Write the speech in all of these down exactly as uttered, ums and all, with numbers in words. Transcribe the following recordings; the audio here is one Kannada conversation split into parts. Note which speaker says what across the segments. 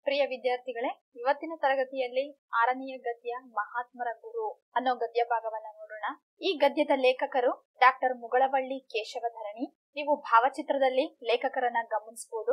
Speaker 1: ಪ್ರಿಯ ವಿದ್ಯಾರ್ಥಿಗಳೇ, ಇವತ್ತಿನ ತರಗತಿಯಲ್ಲಿ ಆರನೆಯ ಗದ್ಯ ಮಹಾತ್ಮರ ಗುರು ಅನ್ನೋ ಗದ್ಯ ಭಾಗವನ್ನ ನೋಡೋಣ. ಈ ಗದ್ಯದ ಲೇಖಕರು ಡಾಕ್ಟರ್ ಮುಗಳವಳ್ಳಿ ಕೇಶವಧರಣಿ. ನೀವು ಭಾವಚಿತ್ರದಲ್ಲಿ ಲೇಖಕರನ್ನ ಗಮನಿಸಬಹುದು.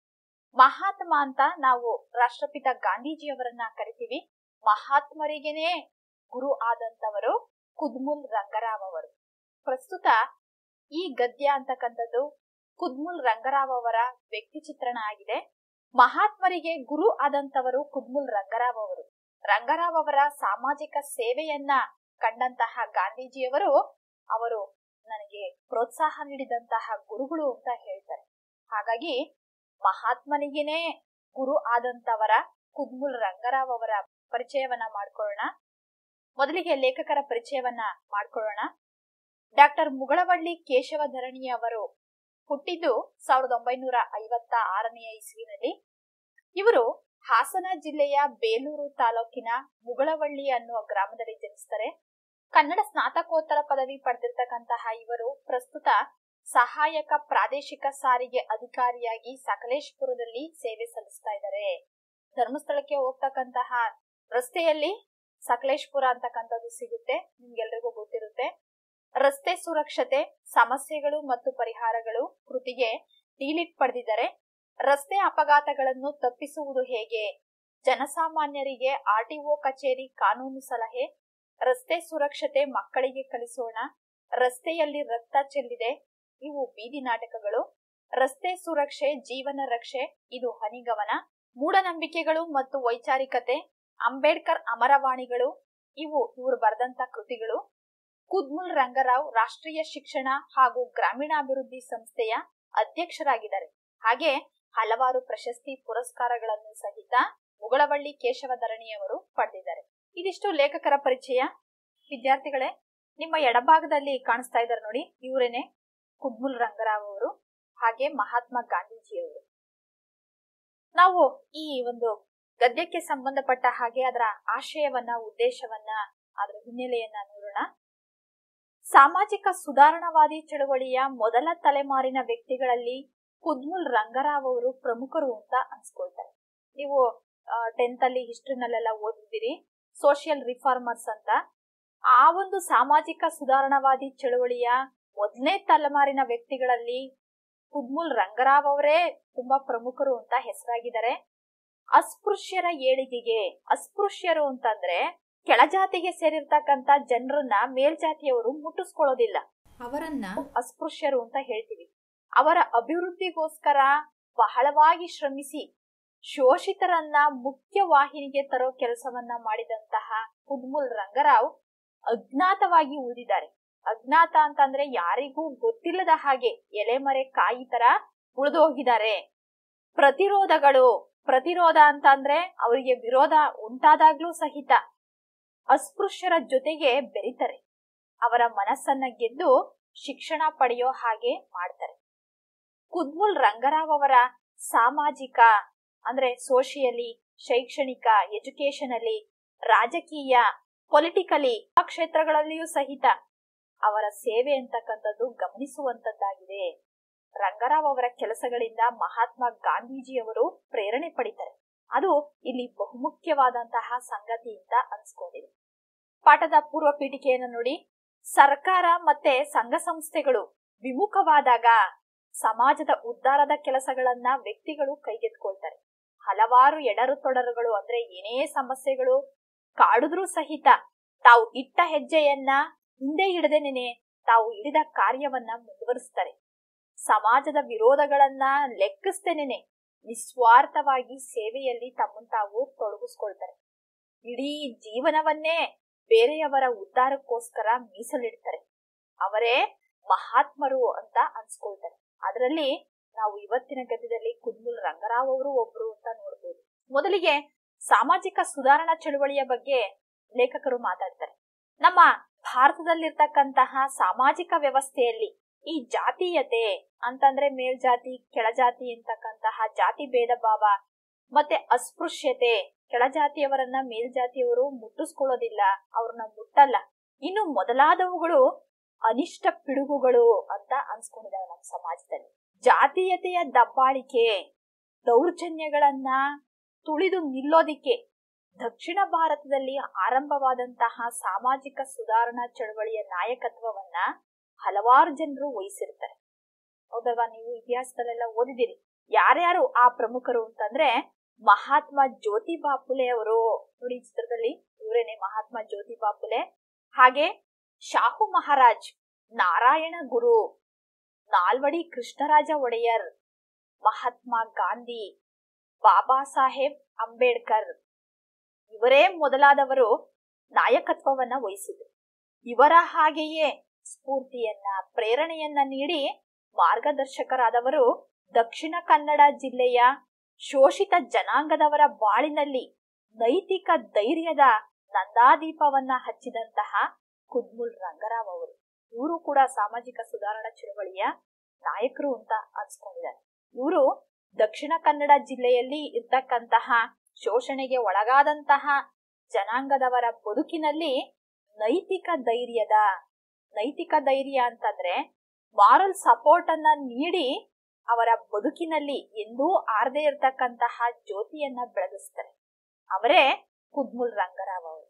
Speaker 1: ಮಹಾತ್ಮ ಅಂತ ನಾವು ರಾಷ್ಟ್ರಪಿತ ಗಾಂಧೀಜಿಯವರನ್ನ ಕರಿತೀವಿ. ಮಹಾತ್ಮರಿಗೆನೆ ಗುರು ಆದಂತವರು ಕುದ್ಮುಲ್ ರಂಗರಾವ್ ಅವರು. ಪ್ರಸ್ತುತ ಈ ಗದ್ಯ ಅಂತಕ್ಕಂಥದ್ದು ಕುದ್ಮುಲ್ ರಂಗರಾವ್ ಅವರ ವ್ಯಕ್ತಿ ಚಿತ್ರಣ ಆಗಿದೆ. ಮಹಾತ್ಮರಿಗೆ ಗುರು ಆದಂತವರು ಕುದ್ಮುಲ್ ರಂಗರಾವ್ ಅವರು. ರಂಗರಾವ್ ಅವರ ಸಾಮಾಜಿಕ ಸೇವೆಯನ್ನ ಕಂಡಂತಹ ಗಾಂಧೀಜಿಯವರು ಅವರು ನನಗೆ ಪ್ರೋತ್ಸಾಹ ನೀಡಿದಂತಹ ಗುರುಗಳು ಅಂತ ಹೇಳ್ತಾರೆ. ಹಾಗಾಗಿ ಮಹಾತ್ಮನಿಗೇನೆ ಗುರು ಆದಂತವರ ಕುದ್ಮುಲ್ ರಂಗರಾವ್ ಅವರ ಪರಿಚಯವನ್ನ ಮಾಡ್ಕೊಳ್ಳೋಣ. ಮೊದಲಿಗೆ ಲೇಖಕರ ಪರಿಚಯವನ್ನ ಮಾಡ್ಕೊಳ್ಳೋಣ. ಡಾಕ್ಟರ್ ಮುಗಳವಳ್ಳಿ ಕೇಶವಧರಣಿ ಅವರು ಹುಟ್ಟಿದ್ದು ಸಾವಿರದ ಒಂಬೈನೂರ ಐವತ್ತ ಆರನೆಯ ಇಸ್ವಿನಲ್ಲಿ. ಇವರು ಹಾಸನ ಜಿಲ್ಲೆಯ ಬೇಲೂರು ತಾಲೂಕಿನ ಮುಗಳವಳ್ಳಿ ಅನ್ನುವ ಗ್ರಾಮದಲ್ಲಿ ಜನಿಸ್ತಾರೆ. ಕನ್ನಡ ಸ್ನಾತಕೋತ್ತರ ಪದವಿ ಪಡೆದಿರ್ತಕ್ಕಂತಹ ಇವರು ಪ್ರಸ್ತುತ ಸಹಾಯಕ ಪ್ರಾದೇಶಿಕ ಸಾರಿಗೆ ಅಧಿಕಾರಿಯಾಗಿ ಸಕಲೇಶಪುರದಲ್ಲಿ ಸೇವೆ ಸಲ್ಲಿಸ್ತಾ ಇದ್ದಾರೆ. ಧರ್ಮಸ್ಥಳಕ್ಕೆ ಹೋಗ್ತಕ್ಕಂತಹ ರಸ್ತೆಯಲ್ಲಿ ಸಕಲೇಶಪುರ ಅಂತಕ್ಕಂಥದ್ದು ಸಿಗುತ್ತೆ, ನಿಮ್ಗೆಲ್ರಿಗೂ ಗೊತ್ತಿರುತ್ತೆ. ರಸ್ತೆ ಸುರಕ್ಷತೆ ಸಮಸ್ಯೆಗಳು ಮತ್ತು ಪರಿಹಾರಗಳು ಕೃತಿಗೆ ಡಿಲಿಟ್ ಪಡೆದಿದ್ದಾರೆ. ರಸ್ತೆ ಅಪಘಾತಗಳನ್ನು ತಪ್ಪಿಸುವುದು ಹೇಗೆ, ಜನಸಾಮಾನ್ಯರಿಗೆ ಆರ್ಟಿಒ ಕಚೇರಿ ಕಾನೂನು ಸಲಹೆ, ರಸ್ತೆ ಸುರಕ್ಷತೆ ಮಕ್ಕಳಿಗೆ ಕಲಿಸೋಣ, ರಸ್ತೆಯಲ್ಲಿ ರಕ್ತ ಚೆಲ್ಲಿದೆ, ಇವು ಬೀದಿ ನಾಟಕಗಳು, ರಸ್ತೆ ಸುರಕ್ಷೆ ಜೀವನ ರಕ್ಷೆ, ಇದು ಹನಿಗವನ, ಮೂಢನಂಬಿಕೆಗಳು ಮತ್ತು ವೈಚಾರಿಕತೆ, ಅಂಬೇಡ್ಕರ್ ಅಮರವಾಣಿಗಳು, ಇವು ಇವರು ಬರೆದಂತ ಕೃತಿಗಳು. ಕುದ್ಮುಲ್ ರಂಗರಾವ್ ರಾಷ್ಟ್ರೀಯ ಶಿಕ್ಷಣ ಹಾಗೂ ಗ್ರಾಮೀಣಾಭಿವೃದ್ಧಿ ಸಂಸ್ಥೆಯ ಅಧ್ಯಕ್ಷರಾಗಿದ್ದಾರೆ. ಹಾಗೆ ಹಲವಾರು ಪ್ರಶಸ್ತಿ ಪುರಸ್ಕಾರಗಳನ್ನು ಸಹಿತ ಮುಗಳವಳ್ಳಿ ಕೇಶವಧರಣಿಯವರು ಪಡೆದಿದ್ದಾರೆ. ಇದಿಷ್ಟು ಲೇಖಕರ ಪರಿಚಯ. ವಿದ್ಯಾರ್ಥಿಗಳೇ, ನಿಮ್ಮ ಎಡಭಾಗದಲ್ಲಿ ಕಾಣಿಸ್ತಾ ಇದ್ದಾರೆ ನೋಡಿ, ಇವರೇನೆ ಕುದ್ಮುಲ್ ರಂಗರಾವ್ ಅವರು, ಹಾಗೆ ಮಹಾತ್ಮ ಗಾಂಧೀಜಿಯವರು. ನಾವು ಈ ಒಂದು ಗದ್ಯಕ್ಕೆ ಸಂಬಂಧಪಟ್ಟ ಹಾಗೆ ಅದರ ಆಶಯವನ್ನ, ಉದ್ದೇಶವನ್ನ, ಅದರ ಹಿನ್ನೆಲೆಯನ್ನ ನೋಡೋಣ. ಸಾಮಾಜಿಕ ಸುಧಾರಣಾವಾದಿ ಚಳವಳಿಯ ಮೊದಲ ತಲೆಮಾರಿನ ವ್ಯಕ್ತಿಗಳಲ್ಲಿ ಕುದ್ಮುಲ್ ರಂಗರಾವ್ ಅವರು ಪ್ರಮುಖರು ಅಂತ ಅನ್ಸ್ಕೊಳ್ತಾರೆ. ನೀವು ಟೆಂತ್ ಅಲ್ಲಿ ಹಿಸ್ಟ್ರಿನಲ್ಲೆಲ್ಲ ಓದಿದ್ದೀರಿ, ಸೋಷಿಯಲ್ ರಿಫಾರ್ಮರ್ಸ್ ಅಂತ. ಆ ಒಂದು ಸಾಮಾಜಿಕ ಸುಧಾರಣಾವಾದಿ ಚಳವಳಿಯ ಮೊದಲನೇ ತಲೆಮಾರಿನ ವ್ಯಕ್ತಿಗಳಲ್ಲಿ ಕುದ್ಮುಲ್ ರಂಗರಾವ್ ಅವರೇ ತುಂಬಾ ಪ್ರಮುಖರು ಅಂತ ಹೆಸರಾಗಿದ್ದಾರೆ. ಅಸ್ಪೃಶ್ಯರ ಏಳಿಗೆಗೆ, ಅಸ್ಪೃಶ್ಯರು ಅಂತಂದ್ರೆ ಕೆಳಜಾತಿಗೆ ಸೇರಿರ್ತಕ್ಕಂತ ಜನರನ್ನ ಮೇಲ್ಜಾತಿಯವರು ಮುಟ್ಟಿಸ್ಕೊಳ್ಳೋದಿಲ್ಲ, ಅವರನ್ನ ಅಸ್ಪೃಶ್ಯರು ಅಂತ ಹೇಳ್ತೀವಿ. ಅವರ ಅಭಿವೃದ್ಧಿಗೋಸ್ಕರ ಬಹಳವಾಗಿ ಶ್ರಮಿಸಿ ಶೋಷಿತರನ್ನ ಮುಖ್ಯ ವಾಹಿನಿಗೆ ತರೋ ಕೆಲಸವನ್ನ ಮಾಡಿದಂತಹ ಕುದ್ಮುಲ್ ರಂಗರಾವ್ ಅಜ್ಞಾತವಾಗಿ ಉಳಿದಿದ್ದಾರೆ. ಅಜ್ಞಾತ ಅಂತಂದ್ರೆ ಯಾರಿಗೂ ಗೊತ್ತಿಲ್ಲದ ಹಾಗೆ ಎಲೆಮರೆ ಕಾಯಿ ತರ ಉಳಿದು ಹೋಗಿದ್ದಾರೆ. ಪ್ರತಿರೋಧಗಳು, ಪ್ರತಿರೋಧ ಅಂತ ಅಂದ್ರೆ ಅವರಿಗೆ ವಿರೋಧ ಉಂಟಾದಾಗ್ಲೂ ಸಹಿತ ಅಸ್ಪೃಶ್ಯರ ಜೊತೆಗೆ ಬೆರೀತಾರೆ. ಅವರ ಮನಸ್ಸನ್ನ ಗೆದ್ದು ಶಿಕ್ಷಣ ಪಡೆಯೋ ಹಾಗೆ ಮಾಡ್ತಾರೆ. ಕುದ್ಮುಲ್ ರಂಗರಾವ್ ಅವರ ಸಾಮಾಜಿಕ ಅಂದ್ರೆ ಸೋಷಿಯಲಿ, ಶೈಕ್ಷಣಿಕ, ಎಜುಕೇಶನಲ್ಲಿ, ರಾಜಕೀಯ, ಪೊಲಿಟಿಕಲಿ ಆ ಕ್ಷೇತ್ರಗಳಲ್ಲಿಯೂ ಸಹಿತ ಅವರ ಸೇವೆ ಅಂತಕ್ಕಂಥದ್ದು ಗಮನಿಸುವಂತದ್ದಾಗಿದೆ. ರಂಗರಾವ್ ಅವರ ಕೆಲಸಗಳಿಂದ ಮಹಾತ್ಮ ಗಾಂಧೀಜಿಯವರು ಪ್ರೇರಣೆ ಪಡಿತಾರೆ. ಅದು ಇಲ್ಲಿ ಬಹುಮುಖ್ಯವಾದಂತಹ ಸಂಗತಿ ಅಂತ ಅನ್ಸ್ಕೊಂಡಿದೆ. ಪಾಠದ ಪೂರ್ವ ಪೀಠಿಕೆಯನ್ನು ನೋಡಿ. ಸರ್ಕಾರ ಮತ್ತೆ ಸಂಘ ಸಂಸ್ಥೆಗಳು ವಿಮುಖವಾದಾಗ ಸಮಾಜದ ಉದ್ಧಾರದ ಕೆಲಸಗಳನ್ನ ವ್ಯಕ್ತಿಗಳು ಕೈಗೆತ್ಕೊಳ್ತಾರೆ. ಹಲವಾರು ಎಡರು ತೊಡರುಗಳು ಅಂದ್ರೆ ಏನೇ ಸಮಸ್ಯೆಗಳು ಕಾಡಿದ್ರೂ ಸಹಿತ ತಾವು ಇಟ್ಟ ಹೆಜ್ಜೆಯನ್ನ ಹಿಂದೆ ಹಿಡದೇನೆ ತಾವು ಹಿಡಿದ ಕಾರ್ಯವನ್ನ ಮುಂದುವರಿಸ್ತಾರೆ. ಸಮಾಜದ ವಿರೋಧಗಳನ್ನ ಲೆಕ್ಕಿಸ್ತೇನೆ ನಿಸ್ವಾರ್ಥವಾಗಿ ಸೇವೆಯಲ್ಲಿ ತಮ್ಮನ್ನು ತಾವು ತೊಡಗಿಸ್ಕೊಳ್ತಾರೆ. ಇಡೀ ಜೀವನವನ್ನೇ ಬೇರೆಯವರ ಉದ್ಧಾರಕ್ಕೋಸ್ಕರ ಮೀಸಲಿಡ್ತಾರೆ. ಅವರೇ ಮಹಾತ್ಮರು ಅಂತ ಅನ್ಸ್ಕೊಳ್ತಾರೆ. ಅದರಲ್ಲಿ ನಾವು ಇವತ್ತಿನ ಗದ್ಯದಲ್ಲಿ ಕುದ್ಮುಲ್ ರಂಗರಾವ್ ಅವರು ಒಬ್ರು ಅಂತ ನೋಡ್ಬೋದು. ಮೊದಲಿಗೆ ಸಾಮಾಜಿಕ ಸುಧಾರಣಾ ಚಳವಳಿಯ ಬಗ್ಗೆ ಲೇಖಕರು ಮಾತಾಡ್ತಾರೆ. ನಮ್ಮ ಭಾರತದಲ್ಲಿರ್ತಕ್ಕಂತಹ ಸಾಮಾಜಿಕ ವ್ಯವಸ್ಥೆಯಲ್ಲಿ ಈ ಜಾತೀಯತೆ ಅಂತಂದ್ರೆ ಮೇಲ್ಜಾತಿ ಕೆಳಜಾತಿ ಅಂತಕ್ಕಂತಹ ಜಾತಿ ಭೇದ ಭಾವ ಮತ್ತೆ ಅಸ್ಪೃಶ್ಯತೆ, ಕೆಳಜಾತಿಯವರನ್ನ ಮೇಲ್ಜಾತಿಯವರು ಮುಟ್ಟಿಸ್ಕೊಳ್ಳೋದಿಲ್ಲ, ಅವ್ರನ್ನ ಮುಟ್ಟಲ್ಲ, ಇನ್ನು ಮೊದಲಾದವುಗಳು ಅನಿಷ್ಟ ಪಿಡುಗುಗಳು ಅಂತ ಅನ್ಸ್ಕೊಂಡಿದ್ದಾವೆ ನಮ್ಮ ಸಮಾಜದಲ್ಲಿ. ಜಾತೀಯತೆಯ ದಬ್ಬಾಳಿಕೆ, ದೌರ್ಜನ್ಯಗಳನ್ನ ತುಳಿದು ನಿಲ್ಲೋದಿಕ್ಕೆ ದಕ್ಷಿಣ ಭಾರತದಲ್ಲಿ ಆರಂಭವಾದಂತಹ ಸಾಮಾಜಿಕ ಸುಧಾರಣಾ ಚಳವಳಿಯ ನಾಯಕತ್ವವನ್ನ ಹಲವಾರು ಜನರು ವಹಿಸಿರ್ತಾರೆ. ಹೌದಲ್ವಾ? ನೀವು ಇತಿಹಾಸದಲ್ಲೆಲ್ಲ ಓದಿದಿರಿ. ಯಾರ್ಯಾರು ಆ ಪ್ರಮುಖರು ಅಂತಂದ್ರೆ ಮಹಾತ್ಮ ಜ್ಯೋತಿಬಾ ಫುಲೆ ಅವರು. ನೋಡಿ ಈ ಚಿತ್ರದಲ್ಲಿ ಇವರೇನೆ ಮಹಾತ್ಮ ಜ್ಯೋತಿಬಾ ಫುಲೆ. ಹಾಗೆ ಶಾಹು ಮಹಾರಾಜ್, ನಾರಾಯಣ ಗುರು, ನಾಲ್ವಡಿ ಕೃಷ್ಣರಾಜ ಒಡೆಯರ್, ಮಹಾತ್ಮ ಗಾಂಧಿ, ಬಾಬಾ ಸಾಹೇಬ್ ಅಂಬೇಡ್ಕರ್ ಇವರೇ ಮೊದಲಾದವರು ನಾಯಕತ್ವವನ್ನ ವಹಿಸಿದ್ರು. ಇವರ ಹಾಗೆಯೇ ಸ್ಫೂರ್ತಿಯನ್ನ ಪ್ರೇರಣೆಯನ್ನ ನೀಡಿ ಮಾರ್ಗದರ್ಶಕರಾದವರು ದಕ್ಷಿಣ ಕನ್ನಡ ಜಿಲ್ಲೆಯ ಶೋಷಿತ ಜನಾಂಗದವರ ಬಾಳಿನಲ್ಲಿ ನೈತಿಕ ಧೈರ್ಯದ ನಂದಾದೀಪವನ್ನ ಹಚ್ಚಿದಂತಹ ಕುದ್ಮುಲ್ ರಂಗರಾವ್ ಅವರು. ಇವರು ಕೂಡ ಸಾಮಾಜಿಕ ಸುಧಾರಣಾ ಚಳವಳಿಯ ನಾಯಕರು ಅಂತ ಅನ್ಸ್ಕೊಂಡಿದ್ದಾರೆ. ಇವರು ದಕ್ಷಿಣ ಕನ್ನಡ ಜಿಲ್ಲೆಯಲ್ಲಿ ಇರ್ತಕ್ಕಂತಹ ಶೋಷಣೆಗೆ ಒಳಗಾದಂತಹ ಜನಾಂಗದವರ ಬದುಕಿನಲ್ಲಿ ನೈತಿಕ ಧೈರ್ಯದ ನೈತಿಕ ಧೈರ್ಯ ಅಂತಂದ್ರೆ ಮಾರಲ್ ಸಪೋರ್ಟ್ ಅನ್ನ ನೀಡಿ ಅವರ ಬದುಕಿನಲ್ಲಿ ಎಂದೂ ಆರದೇ ಇರತಕ್ಕಂತಹ ಜ್ಯೋತಿಯನ್ನ ಬೆಳಗಿಸ್ತಾರೆ. ಅವರೇ ಕುದ್ಮುಲ್ ರಂಗರಾವ್ ಅವರು.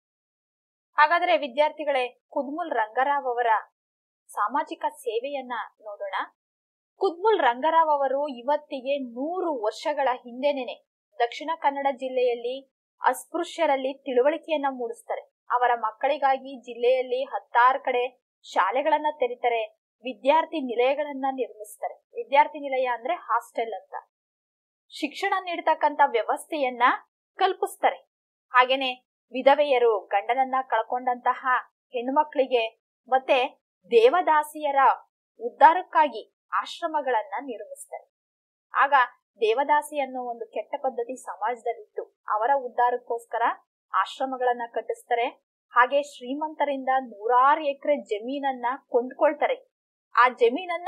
Speaker 1: ಹಾಗಾದ್ರೆ ವಿದ್ಯಾರ್ಥಿಗಳೇ, ಕುದ್ಮುಲ್ ರಂಗರಾವ್ ಅವರ ಸಾಮಾಜಿಕ ಸೇವೆಯನ್ನ ನೋಡೋಣ. ಕುದ್ಮುಲ್ ರಂಗರಾವ್ ಅವರು ಇವತ್ತಿಗೆ ನೂರು ವರ್ಷಗಳ ಹಿಂದೆನೆ ದಕ್ಷಿಣ ಕನ್ನಡ ಜಿಲ್ಲೆಯಲ್ಲಿ ಅಸ್ಪೃಶ್ಯರಲ್ಲಿ ತಿಳುವಳಿಕೆಯನ್ನ ಮೂಡಿಸ್ತಾರೆ. ಅವರ ಮಕ್ಕಳಿಗಾಗಿ ಜಿಲ್ಲೆಯಲ್ಲಿ ಹತ್ತಾರು ಕಡೆ ಶಾಲೆಗಳನ್ನ ತೆರೀತಾರೆ, ವಿದ್ಯಾರ್ಥಿ ನಿಲಯಗಳನ್ನ ನಿರ್ಮಿಸ್ತಾರೆ. ವಿದ್ಯಾರ್ಥಿ ನಿಲಯ ಅಂದ್ರೆ ಹಾಸ್ಟೆಲ್ ಅಂತ. ಶಿಕ್ಷಣ ನೀಡತಕ್ಕಂತ ವ್ಯವಸ್ಥೆಯನ್ನ ಕಲ್ಪಿಸ್ತಾರೆ. ಹಾಗೇನೆ ವಿಧವೆಯರು, ಗಂಡನನ್ನ ಕಳ್ಕೊಂಡಂತಹ ಹೆಣ್ಮಕ್ಳಿಗೆ ಮತ್ತೆ ದೇವದಾಸಿಯರ ಉದ್ಧಾರಕ್ಕಾಗಿ ಆಶ್ರಮಗಳನ್ನ ನಿರ್ಮಿಸ್ತಾರೆ. ಆಗ ದೇವದಾಸಿ ಅನ್ನೋ ಒಂದು ಕೆಟ್ಟ ಪದ್ಧತಿ ಸಮಾಜದಲ್ಲಿತ್ತು. ಅವರ ಉದ್ಧಾರಕ್ಕೋಸ್ಕರ ಆಶ್ರಮಗಳನ್ನ ಕಟ್ಟಿಸ್ತಾರೆ. ಹಾಗೆ ಶ್ರೀಮಂತರಿಂದ ನೂರಾರು ಎಕರೆ ಜಮೀನನ್ನ ಕೊಂಡ್ಕೊಳ್ತಾರೆ. ಆ ಜಮೀನನ್ನ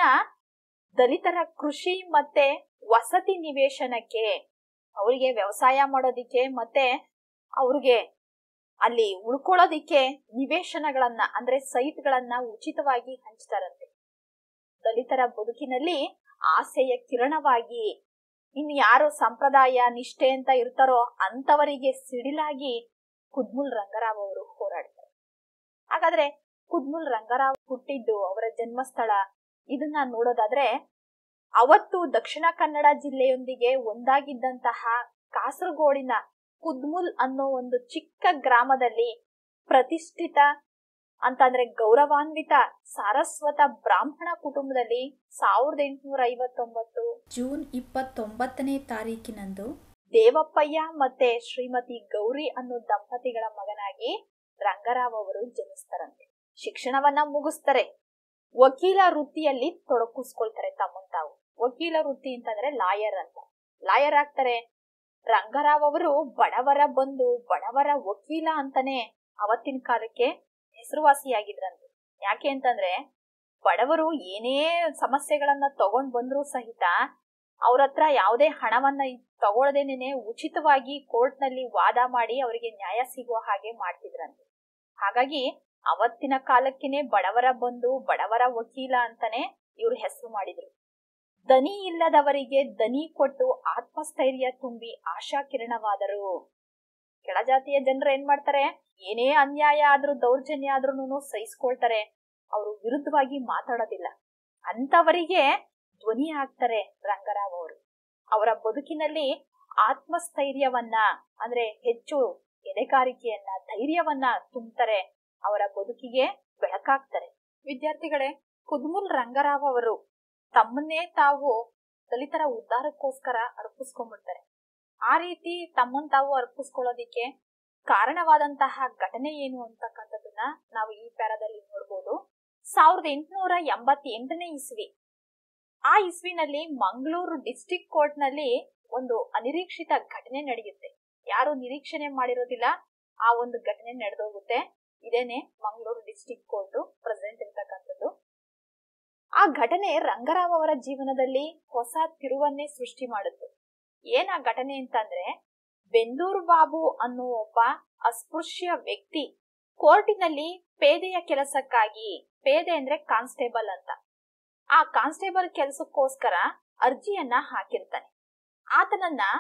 Speaker 1: ದಲಿತರ ಕೃಷಿ ಮತ್ತೆ ವಸತಿ ನಿವೇಶನಕ್ಕೆ, ಅವರಿಗೆ ವ್ಯವಸಾಯ ಮಾಡೋದಿಕ್ಕೆ ಮತ್ತೆ ಅವ್ರಿಗೆ ಅಲ್ಲಿ ಉಳ್ಕೊಳ್ಳೋದಿಕ್ಕೆ ನಿವೇಶನಗಳನ್ನ ಅಂದ್ರೆ ಸೈಟ್ ಗಳನ್ನ ಉಚಿತವಾಗಿ ಹಂಚ್ತಾರಂತೆ. ದಲಿತರ ಬದುಕಿನಲ್ಲಿ ಆಸೆಯ ಕಿರಣವಾಗಿ ಇನ್ ಯಾರು ಸಂಪ್ರದಾಯ ನಿಷ್ಠೆ ಅಂತ ಇರ್ತಾರೋ ಅಂತವರಿಗೆ ಸಿಡಿಲಾಗಿ ಕುದ್ಮುಲ್ ರಂಗರಾವ್ ಅವರು ಹೋರಾಡ್ತಾರೆ. ಹಾಗಾದ್ರೆ ಕುದ್ಮುಲ್ ರಂಗರಾವ್ ಹುಟ್ಟಿದ್ದು, ಅವರ ಜನ್ಮಸ್ಥಳ ಇದನ್ನ ನೋಡೋದಾದ್ರೆ ಅವತ್ತು ದಕ್ಷಿಣ ಕನ್ನಡ ಜಿಲ್ಲೆಯೊಂದಿಗೆ ಒಂದಾಗಿದ್ದಂತಹ ಕಾಸರಗೋಡಿನ ಕುದ್ಮುಲ್ ಅನ್ನೋ ಒಂದು ಚಿಕ್ಕ ಗ್ರಾಮದಲ್ಲಿ ಪ್ರತಿಷ್ಠಿತ ಅಂತಂದ್ರೆ ಗೌರವಾನ್ವಿತ ಸಾರಸ್ವತ ಬ್ರಾಹ್ಮಣ ಕುಟುಂಬದಲ್ಲಿ ಸಾವಿರದ ಎಂಟುನೂರ ಐವತ್ತೊಂಬತ್ತು
Speaker 2: ಜೂನ್ ಇಪ್ಪತ್ತೊಂಬತ್ತನೇ ತಾರೀಕಿನಂದು
Speaker 1: ದೇವಪ್ಪಯ್ಯ ಮತ್ತೆ ಶ್ರೀಮತಿ ಗೌರಿ ಅನ್ನೋ ದಂಪತಿಗಳ ಮಗನಾಗಿ ರಂಗರಾವ್ ಅವರು ಜನಿಸ್ತಾರಂತೆ. ಶಿಕ್ಷಣವನ್ನ ಮುಗಿಸ್ತಾರೆ. ವಕೀಲ ವೃತ್ತಿಯಲ್ಲಿ ತೊಡಗಿಸ್ಕೊಳ್ತಾರೆ ತಮ್ಮನ್ ತಾವು. ವಕೀಲ ವೃತ್ತಿ ಅಂತಂದ್ರೆ ಲಾಯರ್ ಅಂತ. ಲಾಯರ್ ಆಗ್ತಾರೆ. ರಂಗರಾವ್ ಅವರು ಬಡವರ ಬಂಧು, ಬಡವರ ವಕೀಲ ಅಂತಾನೆ ಅವತ್ತಿನ ಕಾಲಕ್ಕೆ ಹೆಸರುವಾಸಿಯಾಗಿದ್ರಂತೆ. ಯಾಕೆ ಅಂತಂದ್ರೆ ಬಡವರು ಏನೇ ಸಮಸ್ಯೆಗಳನ್ನ ತಗೊಂಡ್ ಬಂದ್ರು ಸಹಿತ ಅವ್ರ ಹತ್ರ ಯಾವುದೇ ಹಣವನ್ನ ತಗೊಳ್ದೇನೆ ಉಚಿತವಾಗಿ ಕೋರ್ಟ್ ನಲ್ಲಿ ವಾದ ಮಾಡಿ ಅವರಿಗೆ ನ್ಯಾಯ ಸಿಗುವ ಹಾಗೆ ಮಾಡ್ತಿದ್ರಂತೆ. ಹಾಗಾಗಿ ಅವತ್ತಿನ ಕಾಲಕ್ಕೆನೆ ಬಡವರ ಬಂಧು, ಬಡವರ ವಕೀಲ ಅಂತಾನೆ ಇವ್ರು ಹೆಸರು ಮಾಡಿದ್ರು. ದನಿ ಇಲ್ಲದವರಿಗೆ ದನಿ ಕೊಟ್ಟು ಆತ್ಮಸ್ಥೈರ್ಯ ತುಂಬಿ ಆಶಾ ಕಿರಣವಾದರು. ಕೆಳಜಾತಿಯ ಜನರು ಏನ್ ಮಾಡ್ತಾರೆ, ಏನೇ ಅನ್ಯಾಯ ಆದ್ರೂ ದೌರ್ಜನ್ಯ ಆದ್ರೂ ಸಹಿಸ್ಕೊಳ್ತಾರೆ. ಅವರು ವಿರುದ್ಧವಾಗಿ ಮಾತಾಡೋದಿಲ್ಲ. ಅಂತವರಿಗೆ ಧ್ವನಿ ಆಗ್ತಾರೆ ರಂಗರಾವ್ ಅವರು. ಅವರ ಬದುಕಿನಲ್ಲಿ ಆತ್ಮಸ್ಥೈರ್ಯವನ್ನ ಅಂದ್ರೆ ಹೆಚ್ಚು ಎದೆಗಾರಿಕೆಯನ್ನ, ಧೈರ್ಯವನ್ನ ತುಂಬ್ತಾರೆ. ಅವರ ಬದುಕಿಗೆ ಬೆಳಕಾಗ್ತಾರೆ. ವಿದ್ಯಾರ್ಥಿಗಳೇ, ಕುದ್ಮುಲ್ ರಂಗರಾವ್ ಅವರು ತಮ್ಮನ್ನೇ ತಾವು ದಲಿತರ ಉದ್ಧಾರಕ್ಕೋಸ್ಕರ ಅರ್ಪಿಸ್ಕೊಂಡ್ಬಿಡ್ತಾರೆ. ಆ ರೀತಿ ತಮ್ಮನ್ ತಾವು ಅರ್ಪಿಸ್ಕೊಳ್ಳೋದಿಕ್ಕೆ ಕಾರಣವಾದಂತಹ ಘಟನೆ ಏನು ಅಂತಕ್ಕಂಥದನ್ನ ನಾವು ಈ ಪ್ಯಾರಾದಲ್ಲಿ ನೋಡ್ಬೋದು. ಸಾವಿರದ ಎಂಟುನೂರ ಎಂಬತ್ ಎಂಟನೇ ಇಸ್ವಿ ಆ ಇಸ್ವಿನಲ್ಲಿ ಮಂಗಳೂರು ಡಿಸ್ಟ್ರಿಕ್ಟ್ ಕೋರ್ಟ್ ನಲ್ಲಿ ಒಂದು ಅನಿರೀಕ್ಷಿತ ಘಟನೆ ನಡೆಯುತ್ತೆ. ಯಾರು ನಿರೀಕ್ಷಣೆ ಮಾಡಿರೋದಿಲ್ಲ ಆ ಒಂದು ಘಟನೆ ನಡೆದೋಗುತ್ತೆ. ಇದೇನೆ ಮಂಗಳೂರು ಡಿಸ್ಟ್ರಿಕ್ಟ್ ಕೋರ್ಟ್ ಪ್ರೆಸೆಂಟ್ ಇರ್ತಕ್ಕಂಥದ್ದು. ಆ ಘಟನೆ ರಂಗರಾವ್ ಅವರ ಜೀವನದಲ್ಲಿ ಹೊಸ ತಿರುವನ್ನೇ ಸೃಷ್ಟಿ ಮಾಡುತ್ತೆ. ಏನ್ ಆ ಘಟನೆ ಅಂತಂದ್ರೆ, ಬೆಂದೂರು ಬಾಬು ಅನ್ನೋ ಒಬ್ಬ ಅಸ್ಪೃಶ್ಯ ವ್ಯಕ್ತಿ ಕೋರ್ಟಿನಲ್ಲಿ ಪೇದೆಯ ಕೆಲಸಕ್ಕಾಗಿ, ಪೇದೆ ಅಂದ್ರೆ ಕಾನ್ಸ್ಟೇಬಲ್ ಅಂತ, ಆ ಕಾನ್ಸ್ಟೇಬಲ್ ಕೆಲಸಕ್ಕೋಸ್ಕರ ಅರ್ಜಿಯನ್ನ ಹಾಕಿರ್ತಾನೆ. ಆತನನ್ನ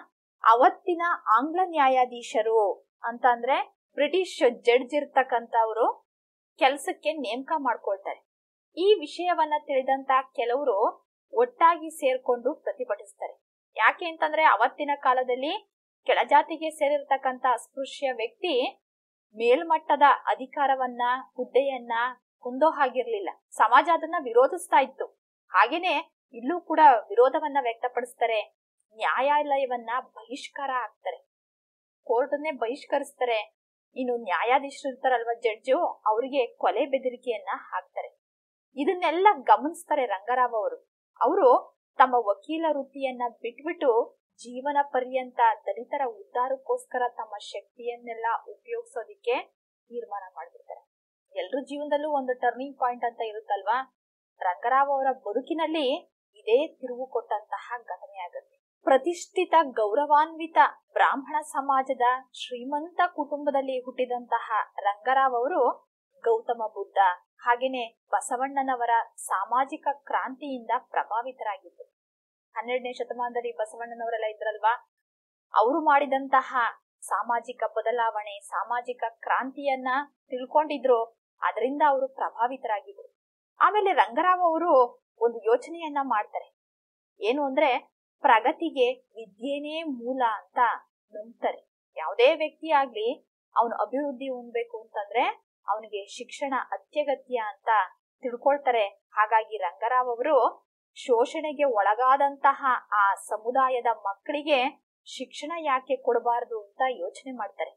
Speaker 1: ಅವತ್ತಿನ ಆಂಗ್ಲ ನ್ಯಾಯಾಧೀಶರು ಅಂತ ಅಂದ್ರೆ ಬ್ರಿಟಿಷ್ ಜಡ್ಜ್ ಇರ್ತಕ್ಕಂಥವ್ರು ಕೆಲಸಕ್ಕೆ ನೇಮಕ ಮಾಡ್ಕೊಳ್ತಾರೆ. ಈ ವಿಷಯವನ್ನ ತಿಳಿದಂತ ಕೆಲವರು ಒಟ್ಟಾಗಿ ಸೇರ್ಕೊಂಡು ಪ್ರತಿಭಟಿಸ್ತಾರೆ. ಯಾಕೆ ಅಂತಂದ್ರೆ ಅವತ್ತಿನ ಕಾಲದಲ್ಲಿ ಕೆಳಜಾತಿಗೆ ಸೇರಿರ್ತಕ್ಕಂತ ಅಸ್ಪೃಶ್ಯ ವ್ಯಕ್ತಿ ಮೇಲ್ಮಟ್ಟದ ಅಧಿಕಾರವನ್ನ ಹುದ್ದೆಯನ್ನ ಹೊಂದೋ ಹಾಗಿರ್ಲಿಲ್ಲ. ಸಮಾಜ ಅದನ್ನ ವಿರೋಧಿಸ್ತಾ ಇತ್ತು. ಹಾಗೇನೆ ಇಲ್ಲೂ ಕೂಡ ವಿರೋಧವನ್ನ ವ್ಯಕ್ತಪಡಿಸ್ತಾರೆ. ನ್ಯಾಯಾಲಯವನ್ನ ಬಹಿಷ್ಕಾರ ಆಗ್ತಾರೆ, ಕೋರ್ಟ್ನ್ನೇ ಬಹಿಷ್ಕರಿಸ್ತಾರೆ. ಇನ್ನು ನ್ಯಾಯಾಧೀಶರು ಇರ್ತಾರಲ್ವ, ಜಡ್ಜು, ಅವರಿಗೆ ಕೊಲೆ ಬೆದರಿಕೆಯನ್ನ ಹಾಕ್ತಾರೆ. ಇದನ್ನೆಲ್ಲ ಗಮನಿಸ್ತಾರೆ ರಂಗರಾವ್ ಅವರು. ಅವರು ತಮ್ಮ ವಕೀಲ ವೃತ್ತಿಯನ್ನ ಬಿಟ್ಬಿಟ್ಟು ಜೀವನ ಪರ್ಯಂತ ದಲಿತರ ಉದ್ಧಾರಕ್ಕೋಸ್ಕರ ತಮ್ಮ ಶಕ್ತಿಯನ್ನೆಲ್ಲ ಉಪಯೋಗಿಸೋದಿಕ್ಕೆ ತೀರ್ಮಾನ ಮಾಡ್ಬಿಡ್ತಾರೆ. ಎಲ್ರ ಜೀವನದಲ್ಲೂ ಒಂದು ಟರ್ನಿಂಗ್ ಪಾಯಿಂಟ್ ಅಂತ ಇರುತ್ತಲ್ವಾ. ರಂಗರಾವ್ ಅವರ ಬದುಕಿನಲ್ಲಿ ಇದೇ ತಿರುವು ಕೊಟ್ಟಂತಹ ಘಟನೆ ಆಗುತ್ತೆ. ಪ್ರತಿಷ್ಠಿತ ಗೌರವಾನ್ವಿತ ಬ್ರಾಹ್ಮಣ ಸಮಾಜದ ಶ್ರೀಮಂತ ಕುಟುಂಬದಲ್ಲಿ ಹುಟ್ಟಿದಂತಹ ರಂಗರಾವ್ ಅವರು ಗೌತಮ ಬುದ್ಧ ಹಾಗೇನೆ ಬಸವಣ್ಣನವರ ಸಾಮಾಜಿಕ ಕ್ರಾಂತಿಯಿಂದ ಪ್ರಭಾವಿತರಾಗಿದ್ದರು. ಹನ್ನೆರಡನೇ ಶತಮಾನದಲ್ಲಿ ಬಸವಣ್ಣನವರೆಲ್ಲ ಇದ್ರಲ್ವಾ, ಅವರು ಮಾಡಿದಂತಹ ಸಾಮಾಜಿಕ ಬದಲಾವಣೆ, ಸಾಮಾಜಿಕ ಕ್ರಾಂತಿಯನ್ನ ತಿಳ್ಕೊಂಡಿದ್ರು. ಅದರಿಂದ ಅವರು ಪ್ರಭಾವಿತರಾಗಿದ್ರು. ಆಮೇಲೆ ರಂಗರಾವ್ ಅವರು ಒಂದು ಯೋಚನೆಯನ್ನ ಮಾಡ್ತಾರೆ. ಏನು ಅಂದ್ರೆ, ಪ್ರಗತಿಗೆ ವಿದ್ಯೆನೇ ಮೂಲ ಅಂತ ನಂಬ್ತಾರೆ. ಯಾವುದೇ ವ್ಯಕ್ತಿ ಆಗ್ಲಿ ಅವನು ಅಭಿವೃದ್ಧಿ ಹೊಂದಬೇಕು ಅಂತಂದ್ರೆ ಅವನಿಗೆ ಶಿಕ್ಷಣ ಅತ್ಯಗತ್ಯ ಅಂತ ತಿಳ್ಕೊಳ್ತಾರೆ. ಹಾಗಾಗಿ ರಂಗರಾವ್ ಅವರು ಶೋಷಣೆಗೆ ಒಳಗಾದಂತಹ ಆ ಸಮುದಾಯದ ಮಕ್ಕಳಿಗೆ ಶಿಕ್ಷಣ ಯಾಕೆ ಕೊಡಬಾರದು ಅಂತ ಯೋಚನೆ ಮಾಡ್ತಾರೆ.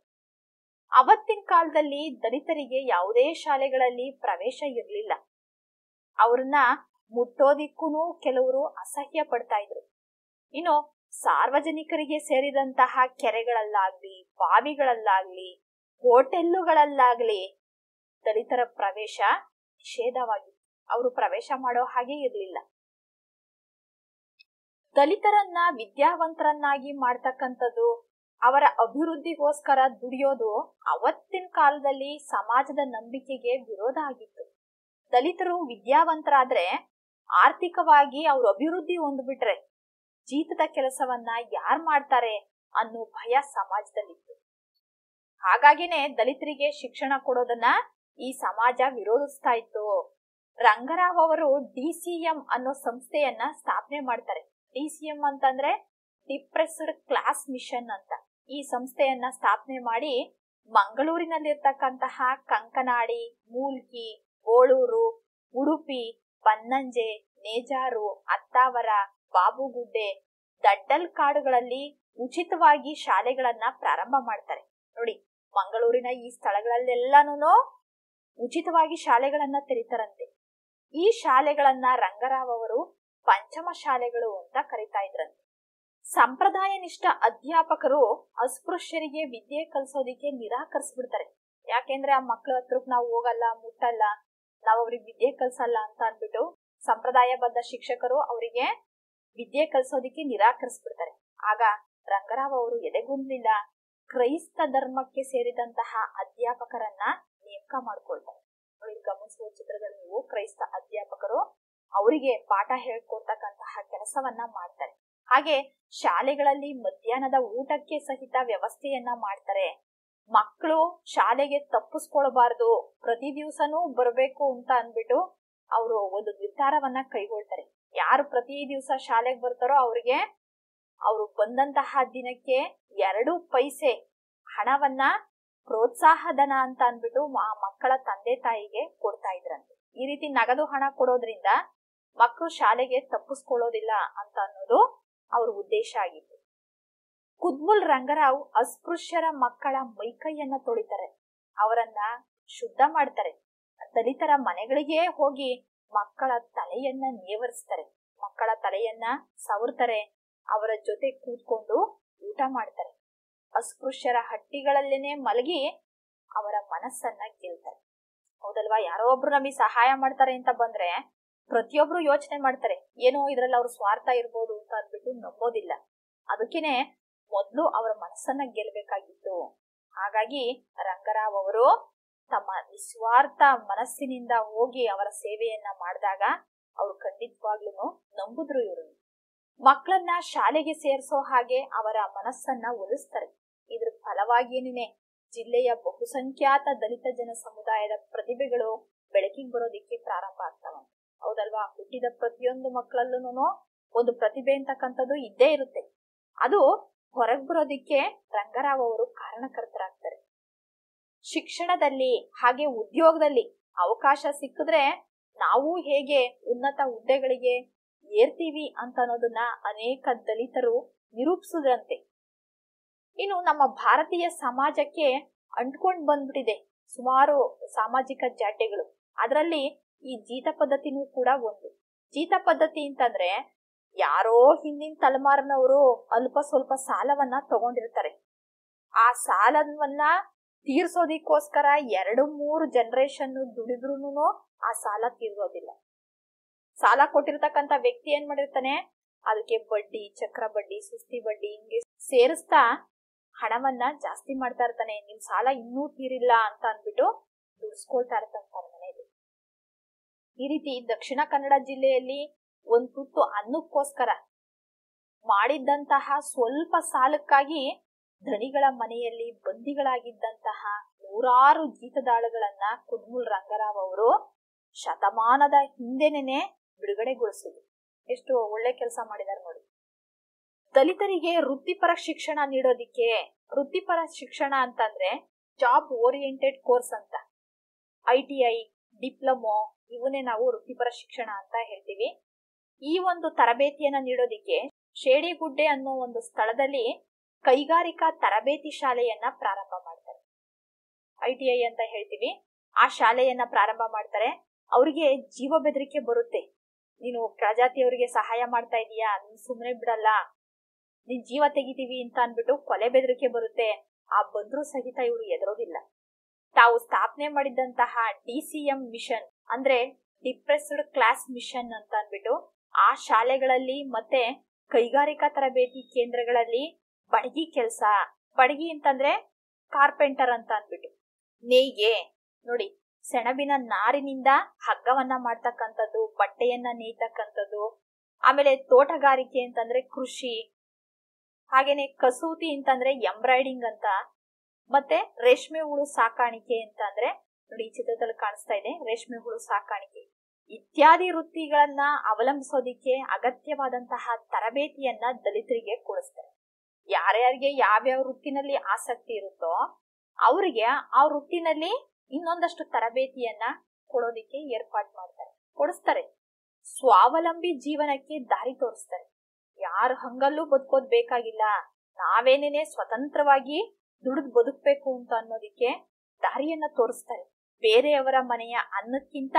Speaker 1: ಅವತ್ತಿನ ಕಾಲದಲ್ಲಿ ದಲಿತರಿಗೆ ಯಾವುದೇ ಶಾಲೆಗಳಲ್ಲಿ ಪ್ರವೇಶ ಇರಲಿಲ್ಲ. ಅವ್ರನ್ನ ಮುಟ್ಟೋದಿಕ್ಕೂ ಕೆಲವರು ಅಸಹ್ಯ ಪಡ್ತಾ ಇದ್ರು. ಇನ್ನು ಸಾರ್ವಜನಿಕರಿಗೆ ಸೇರಿದಂತಹ ಕೆರೆಗಳಲ್ಲಾಗ್ಲಿ, ಬಾವಿಗಳಲ್ಲಾಗ್ಲಿ, ಹೋಟೆಲ್ಲುಗಳಲ್ಲಾಗ್ಲಿ ದಲಿತರ ಪ್ರವೇಶ ನಿಷೇಧವಾಗಿತ್ತು. ಅವರು ಪ್ರವೇಶ ಮಾಡೋ ಹಾಗೆ ಇರಲಿಲ್ಲ. ದಲಿತರನ್ನ ವಿದ್ಯಾವಂತರನ್ನಾಗಿ ಮಾಡ್ತಕ್ಕಂಥದ್ದು, ಅವರ ಅಭಿವೃದ್ಧಿಗೋಸ್ಕರ ದುಡಿಯೋದು ಅವತ್ತಿನ ಕಾಲದಲ್ಲಿ ಸಮಾಜದ ನಂಬಿಕೆಗೆ ವಿರೋಧ ಆಗಿತ್ತು. ದಲಿತರು ವಿದ್ಯಾವಂತರಾದ್ರೆ ಆರ್ಥಿಕವಾಗಿ ಅವ್ರ ಅಭಿವೃದ್ಧಿ ಹೊಂದ್ಬಿಟ್ರೆ ಜೀತದ ಕೆಲಸವನ್ನ ಯಾರ್ ಮಾಡ್ತಾರೆ ಅನ್ನೋ ಭಯ ಸಮಾಜದಲ್ಲಿತ್ತು. ಹಾಗಾಗಿನೇ ದಲಿತರಿಗೆ ಶಿಕ್ಷಣ ಕೊಡೋದನ್ನ ಈ ಸಮಾಜ ವಿರೋಧಿಸ್ತಾ ಇತ್ತು. ರಂಗರಾವ್ ಅವರು ಡಿ ಸಿ ಎಂ ಅನ್ನೋ ಸಂಸ್ಥೆಯನ್ನ ಸ್ಥಾಪನೆ ಮಾಡ್ತಾರೆ. ಡಿ ಸಿ ಎಂ ಅಂತಂದ್ರೆ ಡಿಪ್ರೆಸ್ಡ್ ಕ್ಲಾಸ್ ಮಿಷನ್ ಅಂತ. ಈ ಸಂಸ್ಥೆಯನ್ನ ಸ್ಥಾಪನೆ ಮಾಡಿ ಮಂಗಳೂರಿನಲ್ಲಿರ್ತಕ್ಕಂತಹ ಕಂಕನಾಡಿ, ಮೂಲ್ಕಿ, ಗೋಳೂರು, ಉಡುಪಿ, ಬನ್ನಂಜೆ, ನೇಜಾರು, ಅತ್ತಾವರ, ಬಾಬುಗುಡ್ಡೆ, ದಡ್ಡಲ್ ಕಾಡುಗಳಲ್ಲಿ ಉಚಿತವಾಗಿ ಶಾಲೆಗಳನ್ನ ಪ್ರಾರಂಭ ಮಾಡ್ತಾರೆ. ನೋಡಿ, ಮಂಗಳೂರಿನ ಈ ಸ್ಥಳಗಳಲ್ಲೆಲ್ಲಾನು ಉಚಿತವಾಗಿ ಶಾಲೆಗಳನ್ನ ತೆರೀತಾರಂತೆ. ಈ ಶಾಲೆಗಳನ್ನ ರಂಗರಾವ್ ಅವರು ಪಂಚಮ ಶಾಲೆಗಳು ಅಂತ ಕರಿತಾ ಇದ್ರಂತೆ. ಸಂಪ್ರದಾಯ ನಿಷ್ಠ ಅಧ್ಯಾಪಕರು ಅಸ್ಪೃಶ್ಯರಿಗೆ ವಿದ್ಯೆ ಕಲಿಸೋದಿಕ್ಕೆ ನಿರಾಕರಿಸ್ಬಿಡ್ತಾರೆ. ಯಾಕೆಂದ್ರೆ ಆ ಮಕ್ಕಳ ಹತ್ರಕ್ ನಾವು ಹೋಗಲ್ಲ, ಮುಟ್ಟಲ್ಲ, ನಾವ್ ಅವ್ರಿಗೆ ವಿದ್ಯೆ ಕಲ್ಸಲ್ಲ ಅಂತ ಅನ್ಬಿಟ್ಟು ಸಂಪ್ರದಾಯಬದ್ಧ ಶಿಕ್ಷಕರು ಅವರಿಗೆ ವಿದ್ಯೆ ಕಲಿಸೋದಿಕ್ಕೆ ನಿರಾಕರಿಸ್ಬಿಡ್ತಾರೆ. ಆಗ ರಂಗರಾವ್ ಅವರು ಎದೆಗುಂದಲಿಲ್ಲ. ಕ್ರೈಸ್ತ ಧರ್ಮಕ್ಕೆ ಸೇರಿದಂತಹ ಅಧ್ಯಾಪಕರನ್ನ ನೇಮಕ ಮಾಡ್ಕೊಳ್ತಾರೆ. ಗಮನಿಸುವ ಚಿತ್ರದಲ್ಲಿ ನೀವು ಕ್ರೈಸ್ತ ಅಧ್ಯಾಪಕರು ಅವರಿಗೆ ಪಾಠ ಹೇಳ್ಕೊಡ್ತಕ್ಕಂತಹ ಕೆಲಸವನ್ನ ಮಾಡ್ತಾರೆ. ಹಾಗೆ ಶಾಲೆಗಳಲ್ಲಿ ಮಧ್ಯಾಹ್ನದ ಊಟಕ್ಕೆ ಸಹಿತ ವ್ಯವಸ್ಥೆಯನ್ನ ಮಾಡ್ತಾರೆ. ಮಕ್ಕಳು ಶಾಲೆಗೆ ತಪ್ಪಿಸ್ಕೊಳ್ಬಾರ್ದು, ಪ್ರತಿ ದಿವಸನೂ ಬರ್ಬೇಕು ಅಂತ ಅನ್ಬಿಟ್ಟು ಅವರು ಒಂದು ನಿರ್ಧಾರವನ್ನ ಕೈಗೊಳ್ತಾರೆ. ಯಾರು ಪ್ರತಿ ದಿವಸ ಶಾಲೆಗೆ ಬರ್ತಾರೋ ಅವ್ರಿಗೆ ಅವರು ಬಂದಂತಹ ದಿನಕ್ಕೆ ಎರಡು ಪೈಸೆ ಹಣವನ್ನ ಪ್ರೋತ್ಸಾಹ ಧನ ಅಂತ ಅನ್ಬಿಟ್ಟು ಮಕ್ಕಳ ತಂದೆ ತಾಯಿಗೆ ಕೊಡ್ತಾ ಇದ್ರಂತೆ. ಈ ರೀತಿ ನಗದು ಹಣ ಕೊಡೋದ್ರಿಂದ ಮಕ್ಕಳು ಶಾಲೆಗೆ ತಪ್ಪಿಸ್ಕೊಳ್ಳೋದಿಲ್ಲ ಅಂತ ಅನ್ನೋದು ಅವ್ರ ಉದ್ದೇಶ ಆಗಿತ್ತು. ಕುದ್ಬುಲ್ ರಂಗರಾವ್ ಅಸ್ಪೃಶ್ಯರ ಮಕ್ಕಳ ಮೈಕೈಯನ್ನ ತೊಳಿತಾರೆ, ಅವರನ್ನ ಶುದ್ಧ ಮಾಡ್ತಾರೆ. ದಲಿತರ ಮನೆಗಳಿಗೆ ಹೋಗಿ ಮಕ್ಕಳ ತಲೆಯನ್ನ ನೇವರಿಸ್ತಾರೆ, ಮಕ್ಕಳ ತಲೆಯನ್ನ ಸವರ್ತಾರೆ, ಅವರ ಜೊತೆ ಕೂತ್ಕೊಂಡು ಊಟ ಮಾಡ್ತಾರೆ. ಅಸ್ಪೃಶ್ಯರ ಹಟ್ಟಿಗಳಲ್ಲೇನೆ ಮಲಗಿ ಅವರ ಮನಸ್ಸನ್ನ ಗೆಲ್ತಾರೆ. ಹೌದಲ್ವಾ? ಯಾರೋ ಒಬ್ರು ನಮಗೆ ಸಹಾಯ ಮಾಡ್ತಾರೆ ಅಂತ ಬಂದ್ರೆ ಪ್ರತಿಯೊಬ್ರು ಯೋಚನೆ ಮಾಡ್ತಾರೆ, ಏನೋ ಇದ್ರಲ್ಲಿ ಅವ್ರ ಸ್ವಾರ್ಥ ಇರ್ಬೋದು ಅಂತ ಅಂದ್ಬಿಟ್ಟು ನಂಬೋದಿಲ್ಲ. ಅದಕ್ಕೇನೆ ಮೊದ್ಲು ಅವರ ಮನಸ್ಸನ್ನ ಗೆಲ್ಬೇಕಾಗಿತ್ತು. ಹಾಗಾಗಿ ರಂಗರಾವ್ ಅವರು ತಮ್ಮ ನಿಸ್ವಾರ್ಥ ಮನಸ್ಸಿನಿಂದ ಹೋಗಿ ಅವರ ಸೇವೆಯನ್ನ ಮಾಡಿದಾಗ ಅವ್ರು ಖಂಡಿತವಾಗ್ಲೂ ನಂಬುದ್ರು ಇವ್ರು. ಮಕ್ಕಳನ್ನ ಶಾಲೆಗೆ ಸೇರಿಸೋ ಹಾಗೆ ಅವರ ಮನಸ್ಸನ್ನ ಒಲಿಸ್ತಾರೆ. ಇದ್ರ ಫಲವಾಗಿಯೇನೇ ಜಿಲ್ಲೆಯ ಬಹುಸಂಖ್ಯಾತ ದಲಿತ ಜನ ಸಮುದಾಯದ ಪ್ರತಿಭೆಗಳು ಬೆಳಕಿಗೆ ಬರೋದಿಕ್ಕೆ ಪ್ರಾರಂಭ ಆಗ್ತಾವಂತೆ. ಹೌದಲ್ವಾ? ಹುಟ್ಟಿದ ಪ್ರತಿಯೊಂದು ಮಕ್ಕಳಲ್ಲೂ ಒಂದು ಪ್ರತಿಭೆ ಅಂತಕ್ಕಂಥದ್ದು ಇದ್ದೇ ಇರುತ್ತೆ. ಅದು ಹೊರಗ್ ಬರೋದಿಕ್ಕೆ ರಂಗರಾವ್ ಅವರು ಕಾರಣಕರ್ತರಾಗ್ತಾರೆ. ಶಿಕ್ಷಣದಲ್ಲಿ ಹಾಗೆ ಉದ್ಯೋಗದಲ್ಲಿ ಅವಕಾಶ ಸಿಕ್ಕಿದ್ರೆ ನಾವು ಹೇಗೆ ಉನ್ನತ ಹುದ್ದೆಗಳಿಗೆ ಏರ್ತೀವಿ ಅಂತ ಅನ್ನೋದನ್ನ ಅನೇಕ ದಲಿತರು ನಿರೂಪಿಸಿದ್ರಂತೆ. ಇನ್ನು ನಮ್ಮ ಭಾರತೀಯ ಸಮಾಜಕ್ಕೆ ಅಂಟ್ಕೊಂಡ್ ಬಂದ್ಬಿಟ್ಟಿದೆ ಸುಮಾರು ಸಾಮಾಜಿಕ ಜಾಟ್ಯಗಳು. ಅದರಲ್ಲಿ ಈ ಜೀತ ಪದ್ಧತಿನೂ ಕೂಡ ಒಂದು. ಜೀತ ಪದ್ಧತಿ ಅಂತಂದ್ರೆ ಯಾರೋ ಹಿಂದಿನ ತಲೆಮಾರಿನವರು ಅಲ್ಪ ಸ್ವಲ್ಪ ಸಾಲವನ್ನ ತಗೊಂಡಿರ್ತಾರೆ. ಆ ಸಾಲವನ್ನ ತೀರ್ಸೋದಿಕ್ಕೋಸ್ಕರ ಎರಡು ಮೂರು ಜನರೇಷನ್ ದುಡಿದ್ರುನು ಆ ಸಾಲ ತೀರ್ಸೋದಿಲ್ಲ. ಸಾಲ ಕೊಟ್ಟಿರ್ತಕ್ಕಂಥ ವ್ಯಕ್ತಿ ಏನ್ ಮಾಡಿರ್ತಾನೆ, ಅದಕ್ಕೆ ಬಡ್ಡಿ, ಚಕ್ರ ಬಡ್ಡಿ, ಸುಸ್ತಿ ಬಡ್ಡಿ ಹಿಂಗೆ ಸೇರಿಸ್ತಾ ಹಣವನ್ನ ಜಾಸ್ತಿ ಮಾಡ್ತಾ ಇರ್ತಾನೆ. ನಿಮ್ ಸಾಲ ಇನ್ನೂ ತೀರಿಲ್ಲ ಅಂತ ಅನ್ಬಿಟ್ಟು ದುಡ್ಸ್ಕೊಳ್ತಾ ಇರ್ತಾನೆ ಮನೆಯಲ್ಲಿ. ಈ ರೀತಿ ದಕ್ಷಿಣ ಕನ್ನಡ ಜಿಲ್ಲೆಯಲ್ಲಿ ಒಂದ್ ತುತ್ತು ಅನ್ನಕ್ಕೋಸ್ಕರ ಮಾಡಿದ್ದಂತಹ ಸ್ವಲ್ಪ ಸಾಲಕ್ಕಾಗಿ ಧಣಿಗಳ ಮನೆಯಲ್ಲಿ ಬಂದಿಗಳಾಗಿದ್ದಂತಹ ನೂರಾರು ಜೀತದಾಳುಗಳನ್ನ ಕುದ್ಮುಲ್ ರಂಗರಾವ್ ಅವರು ಶತಮಾನದ ಹಿಂದೆನೆ ಬಿಡುಗಡೆಗೊಳಿಸಿದ್ರು. ಎಷ್ಟು ಒಳ್ಳೆ ಕೆಲಸ ಮಾಡಿದಾರೆ ನೋಡಿ. ದಲಿತರಿಗೆ ವೃತ್ತಿಪರ ಶಿಕ್ಷಣ ನೀಡೋದಿಕ್ಕೆ, ವೃತ್ತಿಪರ ಶಿಕ್ಷಣ ಅಂತಂದ್ರೆ ಜಾಬ್ ಓರಿಯೆಂಟೆಡ್ ಕೋರ್ಸ್ ಅಂತ, ಐ ಟಿ ಐ, ಡಿಪ್ಲೊಮೊ ಇವನ್ನೇ ನಾವು ವೃತ್ತಿಪರ ಶಿಕ್ಷಣ ಅಂತ ಹೇಳ್ತೀವಿ. ಈ ಒಂದು ತರಬೇತಿಯನ್ನ ನೀಡೋದಿಕ್ಕೆ ಶೇಡಿಗುಡ್ಡೆ ಅನ್ನೋ ಒಂದು ಸ್ಥಳದಲ್ಲಿ ಕೈಗಾರಿಕಾ ತರಬೇತಿ ಶಾಲೆಯನ್ನ ಪ್ರಾರಂಭ ಮಾಡ್ತಾರೆ. ಐ ಟಿ ಐ ಅಂತ ಹೇಳ್ತೀವಿ. ಆ ಶಾಲೆಯನ್ನ ಪ್ರಾರಂಭ ಮಾಡ್ತಾರೆ. ಅವ್ರಿಗೆ ಜೀವ ಬೆದರಿಕೆ ಬರುತ್ತೆ. ನೀನು ಪ್ರಜಾತಿಯವರಿಗೆ ಸಹಾಯ ಮಾಡ್ತಾ ಇದೀಯಾ, ನೀನ್ ಸುಮ್ನೆ ಬಿಡಲ್ಲ, ನಿನ್ ಜೀವ ತೆಗಿತೀವಿ ಅಂತ ಅನ್ಬಿಟ್ಟು ಕೊಲೆ ಬೆದರಿಕೆ ಬರುತ್ತೆ. ಆ ಬಂದ್ರು ಸಹಿತ ಇವರು ಎದುರೋದಿಲ್ಲ. ತಾವು ಸ್ಥಾಪನೆ ಮಾಡಿದಂತಹ ಡಿ ಸಿ ಎಂ ಮಿಷನ್ ಅಂದ್ರೆ ಡಿಪ್ರೆಸ್ಡ್ ಕ್ಲಾಸ್ ಮಿಷನ್ ಅಂತ ಅನ್ಬಿಟ್ಟು ಆ ಶಾಲೆಗಳಲ್ಲಿ ಮತ್ತೆ ಕೈಗಾರಿಕಾ ತರಬೇತಿ ಕೇಂದ್ರಗಳಲ್ಲಿ ಬಡಗಿ ಕೆಲಸ, ಬಡಗಿ ಅಂತಂದ್ರೆ ಕಾರ್ಪೆಂಟರ್ ಅಂತ ಅನ್ಬಿಟ್ಟು ನೇಯ್ಗೆ ನೋಡಿ, ಸೆಣಬಿನ ನಾರಿನಿಂದ ಹಗ್ಗವನ್ನ ಮಾಡ್ತಕ್ಕಂಥದ್ದು, ಬಟ್ಟೆಯನ್ನ ನೇಯ್ತಕ್ಕಂಥದ್ದು, ಆಮೇಲೆ ತೋಟಗಾರಿಕೆ ಅಂತಂದ್ರೆ ಕೃಷಿ, ಹಾಗೇನೆ ಕಸೂತಿ ಅಂತಂದ್ರೆ ಎಂಬ್ರಾಯ್ಡಿಂಗ್ ಅಂತ, ಮತ್ತೆ ರೇಷ್ಮೆ ಹುಳು ಸಾಕಾಣಿಕೆ ಅಂತ ಅಂದ್ರೆ ನೋಡಿ ಈ ಚಿತ್ರದಲ್ಲಿ ಕಾಣಿಸ್ತಾ ಇದೆ ರೇಷ್ಮೆ ಹುಳು ಸಾಕಾಣಿಕೆ ಇತ್ಯಾದಿ ವೃತ್ತಿಗಳನ್ನ ಅವಲಂಬಿಸೋದಿಕ್ಕೆ ಅಗತ್ಯವಾದಂತಹ ತರಬೇತಿಯನ್ನ ದಲಿತರಿಗೆ ಕೊಡಿಸ್ತಾರೆ. ಯಾರ್ಯಾರಿಗೆ ಯಾವ್ಯಾವ ವೃತ್ತಿನಲ್ಲಿ ಆಸಕ್ತಿ ಇರುತ್ತೋ ಅವರಿಗೆ ಆ ವೃತ್ತಿನಲ್ಲಿ ಇನ್ನೊಂದಷ್ಟು ತರಬೇತಿಯನ್ನ ಕೊಡೋದಿಕ್ಕೆ ಏರ್ಪಾಟ್ ಮಾಡ್ತಾರೆ, ಕೊಡಿಸ್ತಾರೆ. ಸ್ವಾವಲಂಬಿ ಜೀವನಕ್ಕೆ ದಾರಿ ತೋರಿಸ್ತಾರೆ. ಯಾರು ಹಂಗಲ್ಲೂ ಬದುಕೋದ್ ಬೇಕಾಗಿಲ್ಲ, ನಾವೇನೇನೆ ಸ್ವತಂತ್ರವಾಗಿ ದುಡಿದು ಬದುಕ್ಬೇಕು ಅಂತ ಅನ್ನೋದಿಕ್ಕೆ ದಾರಿಯನ್ನ ತೋರಿಸ್ತಾರೆ. ಬೇರೆಯವರ ಮನೆಯ ಅನ್ನಕ್ಕಿಂತ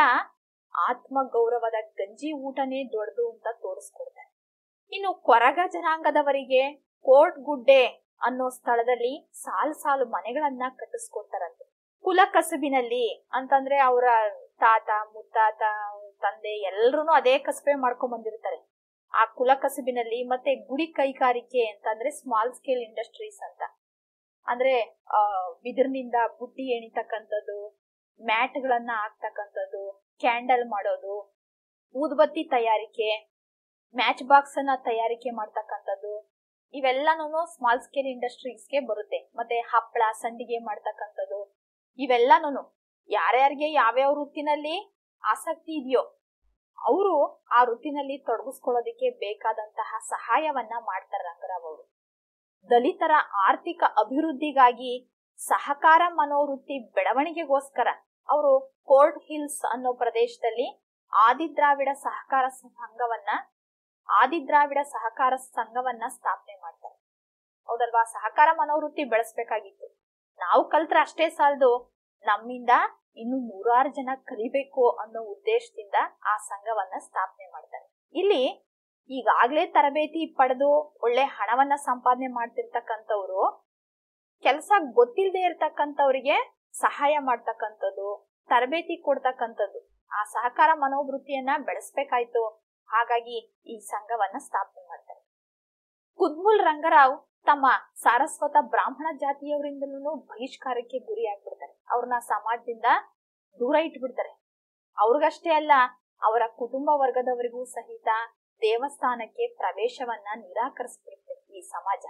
Speaker 1: ಆತ್ಮ ಗೌರವದ ಗಂಜಿ ಊಟನೇ ದೊಡ್ಡದು ಅಂತ ತೋರಿಸ್ಕೊಡ್ತಾರೆ. ಇನ್ನು ಕೊರಗ ಜನಾಂಗದವರಿಗೆ ಕೋರ್ಟ್ ಗುಡ್ಡೆ ಅನ್ನೋ ಸ್ಥಳದಲ್ಲಿ ಸಾಲು ಸಾಲು ಮನೆಗಳನ್ನ ಕಟ್ಟಿಸ್ಕೊಡ್ತಾರಂತೆ. ಕುಲ ಕಸಬಿನಲ್ಲಿ ಅಂತಂದ್ರೆ ಅವರ ತಾತ ಮುತ್ತಾತ ತಂದೆ ಎಲ್ರು ಅದೇ ಕಸಬೆ ಮಾಡ್ಕೊಂಡ್ ಬಂದಿರ್ತಾರೆ. ಆ ಕುಲ ಕಸಬಿನಲ್ಲಿ ಮತ್ತೆ ಗುಡಿ ಕೈಗಾರಿಕೆ ಅಂತಂದ್ರೆ ಸ್ಮಾಲ್ ಸ್ಕೇಲ್ ಇಂಡಸ್ಟ್ರೀಸ್ ಅಂತ ಅಂದ್ರೆ ಆ ಬಿದಿರಿನಿಂದ ಬುಟ್ಟಿ ಎಣಿತಕ್ಕಂಥದ್ದು, ಮ್ಯಾಟ್ ಗಳನ್ನ ಹಾಕ್ತಕ್ಕಂಥದ್ದು, ಕ್ಯಾಂಡಲ್ ಮಾಡೋದು, ಊದುಬತ್ತಿ ತಯಾರಿಕೆ, ಮ್ಯಾಚ್ ಬಾಕ್ಸ್ ಅನ್ನ ತಯಾರಿಕೆ ಮಾಡ್ತಕ್ಕಂಥದ್ದು, ಇವೆಲ್ಲಾನು ಸ್ಮಾಲ್ ಸ್ಕೇಲ್ ಇಂಡಸ್ಟ್ರೀಸ್ಗೆ ಬರುತ್ತೆ. ಮತ್ತೆ ಹಪ್ಪಳ ಸಂಡಿಗೆ ಮಾಡ್ತಕ್ಕಂಥದ್ದು, ಇವೆಲ್ಲಾನು ಯಾರ್ಯಾರಿಗೆ ಯಾವ್ಯಾವ ವೃತ್ತಿನಲ್ಲಿ ಆಸಕ್ತಿ ಇದೆಯೋ ಅವರು ಆ ವೃತ್ತಿನಲ್ಲಿ ತೊಡಗಿಸ್ಕೊಳ್ಳೋದಿಕ್ಕೆ ಬೇಕಾದಂತಹ ಸಹಾಯವನ್ನ ಮಾಡ್ತಾರೆ ರಂಗರಾವ್ ಅವರು. ದಲಿತರ ಆರ್ಥಿಕ ಅಭಿವೃದ್ಧಿಗಾಗಿ ಸಹಕಾರ ಮನೋವೃತ್ತಿ ಬೆಳವಣಿಗೆಗೋಸ್ಕರ ಅವರು ಕೋರ್ಟ್ ಹಿಲ್ಸ್ ಅನ್ನೋ ಪ್ರದೇಶದಲ್ಲಿ ಆದಿದ್ರಾವಿಡ ಸಹಕಾರ ಸಂಘವನ್ನ ಆದಿದ್ರಾವಿಡ ಸಹಕಾರ ಸಂಘವನ್ನ ಸ್ಥಾಪನೆ ಮಾಡ್ತಾರೆ. ಹೌದಲ್ವಾ? ಸಹಕಾರ ಮನೋವೃತ್ತಿ ಬೆಳೆಸ್ಬೇಕಾಗಿತ್ತು. ನಾವು ಕಲ್ತ್ರೆ ಅಷ್ಟೇ ಸಾಲದು, ನಮ್ಮಿಂದ ಇನ್ನು ನೂರಾರು ಜನ ಕಲಿಬೇಕು ಅನ್ನೋ ಉದ್ದೇಶದಿಂದ ಆ ಸಂಘವನ್ನ ಸ್ಥಾಪನೆ ಮಾಡ್ತಾರೆ. ಇಲ್ಲಿ ಈಗಾಗ್ಲೇ ತರಬೇತಿ ಪಡೆದು ಒಳ್ಳೆ ಹಣವನ್ನ ಸಂಪಾದನೆ ಮಾಡ್ತಿರ್ತಕ್ಕಂಥವ್ರು ಕೆಲಸ ಗೊತ್ತಿಲ್ಲದೆ ಇರ್ತಕ್ಕಂಥವ್ರಿಗೆ ಸಹಾಯ ಮಾಡ್ತಕ್ಕಂಥದ್ದು, ತರಬೇತಿ ಕೊಡ್ತಕ್ಕಂಥದ್ದು, ಆ ಸಹಕಾರ ಮನೋವೃತ್ತಿಯನ್ನ ಬೆಳೆಸ್ಬೇಕಾಯ್ತು. ಹಾಗಾಗಿ ಈ ಸಂಘವನ್ನ ಸ್ಥಾಪನೆ ಮಾಡ್ತಾರೆ. ಕುದ್ಮುಲ್ ರಂಗರಾವ್ ತಮ್ಮ ಸಾರಸ್ವತ ಬ್ರಾಹ್ಮಣ ಜಾತಿಯವರಿಂದಲೂ ಬಹಿಷ್ಕಾರಕ್ಕೆ ಗುರಿ ಆಗ್ಬಿಡ್ತಾರೆ. ಅವ್ರನ್ನ ಸಮಾಜದಿಂದ ದೂರ ಇಟ್ಬಿಡ್ತಾರೆ. ಅವ್ರಿಗಷ್ಟೇ ಅಲ್ಲ, ಅವರ ಕುಟುಂಬ ವರ್ಗದವರಿಗೂ ಸಹಿತ ದೇವಸ್ಥಾನಕ್ಕೆ ಪ್ರವೇಶವನ್ನ ನಿರಾಕರಿಸ್ಬಿಡುತ್ತೆ ಈ ಸಮಾಜ.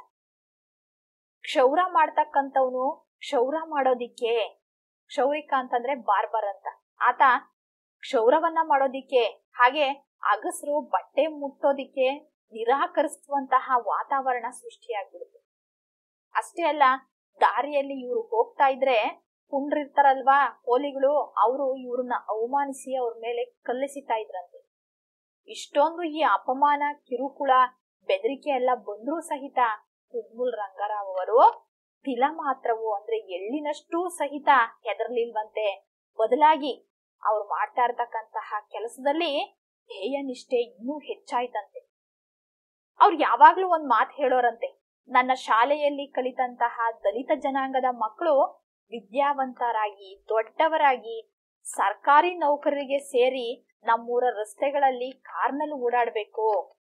Speaker 1: ಕ್ಷೌರ ಮಾಡ್ತಕ್ಕಂಥವ್ನು ಕ್ಷೌರ ಮಾಡೋದಿಕ್ಕೆ, ಕ್ಷೌರಿಕ ಅಂತಂದ್ರೆ ಬಾರ್ಬರ್ ಅಂತ, ಆತ ಕ್ಷೌರವನ್ನ ಮಾಡೋದಿಕ್ಕೆ ಹಾಗೆ ಅಗಸರು ಬಟ್ಟೆ ಮುಟ್ಟೋದಿಕ್ಕೆ ನಿರಾಕರಿಸುವಂತಹ ವಾತಾವರಣ ಸೃಷ್ಟಿಯಾಗ್ಬಿಡುತ್ತೆ. ಅಷ್ಟೇ ಅಲ್ಲ, ದಾರಿಯಲ್ಲಿ ಇವ್ರು ಹೋಗ್ತಾ ಇದ್ರೆ ಕುಂಡ್ರಿರ್ತಾರಲ್ವಾ ಹೋಲಿಗಳು, ಅವರು ಇವ್ರನ್ನ ಅವಮಾನಿಸಿ ಅವ್ರ ಮೇಲೆ ಕಲ್ಲೆಸಿತಾ ಇದ್ರಂತೆ. ಇಷ್ಟೊಂದು ಈ ಅಪಮಾನ, ಕಿರುಕುಳ, ಬೆದರಿಕೆ ಎಲ್ಲ ಬಂದ್ರೂ ಸಹಿತ ಕುಡ್ಮುಲ್ ರಂಗರಾವ್ ಅವರು ತಿಲ ಮಾತ್ರವು ಅಂದ್ರೆ ಎಳ್ಳಿನಷ್ಟು ಸಹಿತ ಹೆದರ್ಲಿಲ್ವಂತೆ. ಬದಲಾಗಿ ಅವ್ರು ಮಾಡ್ತಾ ಇರ್ತಕ್ಕಂತಹ ಕೆಲಸದಲ್ಲಿ ಧ್ಯೇಯ ನಿಷ್ಠೆ ಇನ್ನೂ ಹೆಚ್ಚಾಯ್ತಂತೆ. ಅವ್ರು ಯಾವಾಗ್ಲೂ ಒಂದ್ ಮಾತು ಹೇಳೋರಂತೆ, ನನ್ನ ಶಾಲೆಯಲ್ಲಿ ಕಲಿತಂತಹ ದಲಿತ ಜನಾಂಗದ ಮಕ್ಕಳು ವಿದ್ಯಾವಂತರಾಗಿ ದೊಡ್ಡವರಾಗಿ ಸರ್ಕಾರಿ ನೌಕರರಿಗೆ ಸೇರಿ ನಮ್ಮೂರ ರಸ್ತೆಗಳಲ್ಲಿ ಕಾರ್ನಲ್ಲಿ ಓಡಾಡ್ಬೇಕು.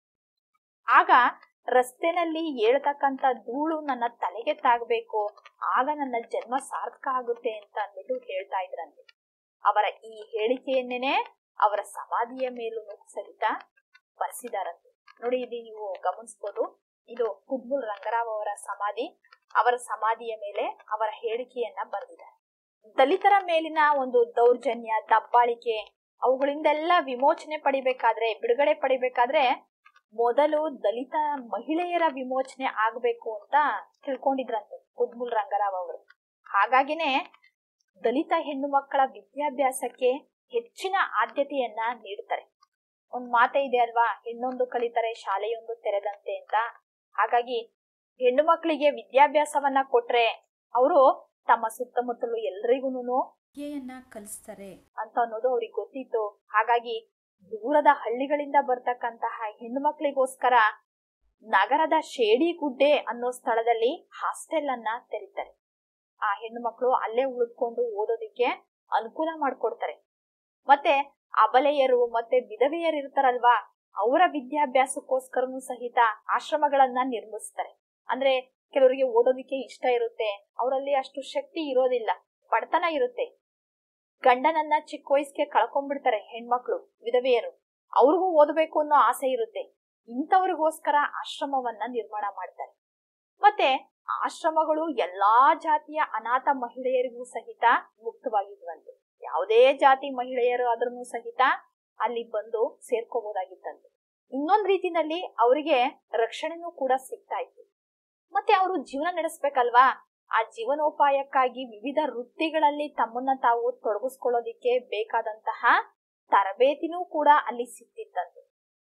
Speaker 1: ಆಗ ರಸ್ತೆನಲ್ಲಿ ಏಳ್ತಕ್ಕಂತ ಧೂಳು ನನ್ನ ತಲೆಗೆ ತಾಗಬೇಕು, ಆಗ ನನ್ನ ಜನ್ಮ ಸಾರ್ಥಕ ಆಗುತ್ತೆ ಅಂತ ಅಂದ್ಬಿಟ್ಟು ಹೇಳ್ತಾ ಇದ್ರಂತೆ. ಅವರ ಈ ಹೇಳಿಕೆಯನ್ನೇನೆ ಅವರ ಸಮಾಧಿಯ ಮೇಲೂ ಸಹಿತ ಬರ್ಸಿದಾರಂತೆ. ನೋಡಿ, ಇಲ್ಲಿ ನೀವು ಗಮನಿಸಬಹುದು, ಇದು ಕುಡ್ಮುಲ್ ರಂಗರಾವ್ ಅವರ ಸಮಾಧಿ. ಅವರ ಸಮಾಧಿಯ ಮೇಲೆ ಅವರ ಹೇಳಿಕೆಯನ್ನ ಬರೆದಿದ್ದಾರೆ. ದಲಿತರ ಮೇಲಿನ ಒಂದು ದೌರ್ಜನ್ಯ, ದಬ್ಬಾಳಿಕೆ ಅವುಗಳಿಂದೆಲ್ಲ ವಿಮೋಚನೆ ಪಡಿಬೇಕಾದ್ರೆ, ಬಿಡುಗಡೆ ಪಡಿಬೇಕಾದ್ರೆ ಮೊದಲು ದಲಿತ ಮಹಿಳೆಯರ ವಿಮೋಚನೆ ಆಗ್ಬೇಕು ಅಂತ ತಿಳ್ಕೊಂಡಿದ್ರಂತೆ ಕುಡ್ಮುಲ್ ರಂಗರಾವ್ ಅವರು. ಹಾಗಾಗಿನೇ ದಲಿತ ಹೆಣ್ಣು ಮಕ್ಕಳ ವಿದ್ಯಾಭ್ಯಾಸಕ್ಕೆ ಹೆಚ್ಚಿನ ಆದ್ಯತೆಯನ್ನ ನೀಡ್ತಾರೆ. ಒಂದ್ ಮಾತೆ ಇದೆ ಅಲ್ವಾ, ಹೆಣ್ಣೊಂದು ಕಲಿತರೆ ಶಾಲೆಯೊಂದು ತೆರೆದಂತೆ ಅಂತ. ಹಾಗಾಗಿ ಹೆಣ್ಣು ಮಕ್ಕಳಿಗೆ ವಿದ್ಯಾಭ್ಯಾಸವನ್ನ ಕೊಟ್ರೆ ಅವರು ತಮ್ಮ ಸುತ್ತಮುತ್ತಲು ಎಲ್ರಿಗೂನು
Speaker 2: ವಿದ್ಯೆಯನ್ನ ಕಲಿಸ್ತಾರೆ
Speaker 1: ಅಂತ ಅನ್ನೋದು ಅವ್ರಿಗೆ ಗೊತ್ತಿತ್ತು. ಹಾಗಾಗಿ ದೂರದ ಹಳ್ಳಿಗಳಿಂದ ಬರ್ತಕ್ಕಂತಹ ಹೆಣ್ಣು ಮಕ್ಕಳಿಗೋಸ್ಕರ ನಗರದ ಶೇಡಿಗುಡ್ಡೆ ಅನ್ನೋ ಸ್ಥಳದಲ್ಲಿ ಹಾಸ್ಟೆಲ್ ಅನ್ನ ತೆರೀತಾರೆ. ಆ ಹೆಣ್ಣು ಮಕ್ಕಳು ಅಲ್ಲೇ ಉಳಿದುಕೊಂಡು ಓದೋದಿಕ್ಕೆ ಅನುಕೂಲ ಮಾಡ್ಕೊಡ್ತಾರೆ. ಮತ್ತೆ ಅಬಲೆಯರು ಮತ್ತೆ ವಿಧವೆಯರು ಇರ್ತಾರಲ್ವಾ, ಅವರ ವಿದ್ಯಾಭ್ಯಾಸಕ್ಕೋಸ್ಕರನು ಸಹಿತ ಆಶ್ರಮಗಳನ್ನ ನಿರ್ಮಿಸ್ತಾರೆ. ಅಂದ್ರೆ ಕೆಲವರಿಗೆ ಓದೋದಿಕ್ಕೆ ಇಷ್ಟ ಇರುತ್ತೆ, ಅವರಲ್ಲಿ ಅಷ್ಟು ಶಕ್ತಿ ಇರೋದಿಲ್ಲ, ಬಡತನ ಇರುತ್ತೆ, ಗಂಡನನ್ನ ಚಿಕ್ಕ ವಯಸ್ಸಿಗೆ ಕಳ್ಕೊಂಡ್ಬಿಡ್ತಾರೆ ಹೆಣ್ಮಕ್ಳು, ವಿಧವೆಯರು. ಅವ್ರಿಗೂ ಓದಬೇಕು ಅನ್ನೋ ಆಸೆ ಇರುತ್ತೆ. ಇಂಥವ್ರಿಗೋಸ್ಕರ ಆಶ್ರಮವನ್ನ ನಿರ್ಮಾಣ ಮಾಡ್ತಾರೆ. ಮತ್ತೆ ಆಶ್ರಮಗಳು ಎಲ್ಲಾ ಜಾತಿಯ ಅನಾಥ ಮಹಿಳೆಯರಿಗೂ ಸಹಿತ ಮುಕ್ತವಾಗಿದ್ವಂತೆ. ಯಾವುದೇ ಜಾತಿ ಮಹಿಳೆಯರು ಆದ್ರೂ ಸಹಿತ ಅಲ್ಲಿ ಬಂದು ಸೇರ್ಕೋಬಹುದಾಗಿತ್ತಂತೆ. ಇನ್ನೊಂದ್ ರೀತಿನಲ್ಲಿ ಅವರಿಗೆ ರಕ್ಷಣೆನೂ ಕೂಡ ಸಿಗ್ತಾ ಇತ್ತು. ಮತ್ತೆ ಅವರು ಜೀವನ ನಡೆಸ್ಬೇಕಲ್ವಾ, ಆ ಜೀವನೋಪಾಯಕ್ಕಾಗಿ ವಿವಿಧ ವೃತ್ತಿಗಳಲ್ಲಿ ತಮ್ಮನ್ನ ತಾವು ತೊಡಗಿಸ್ಕೊಳ್ಳೋದಿಕ್ಕೆ ಬೇಕಾದಂತಹ ತರಬೇತಿನೂ ಕೂಡ ಅಲ್ಲಿ ಸಿಗ್ತಿತ್ತಂತೆ.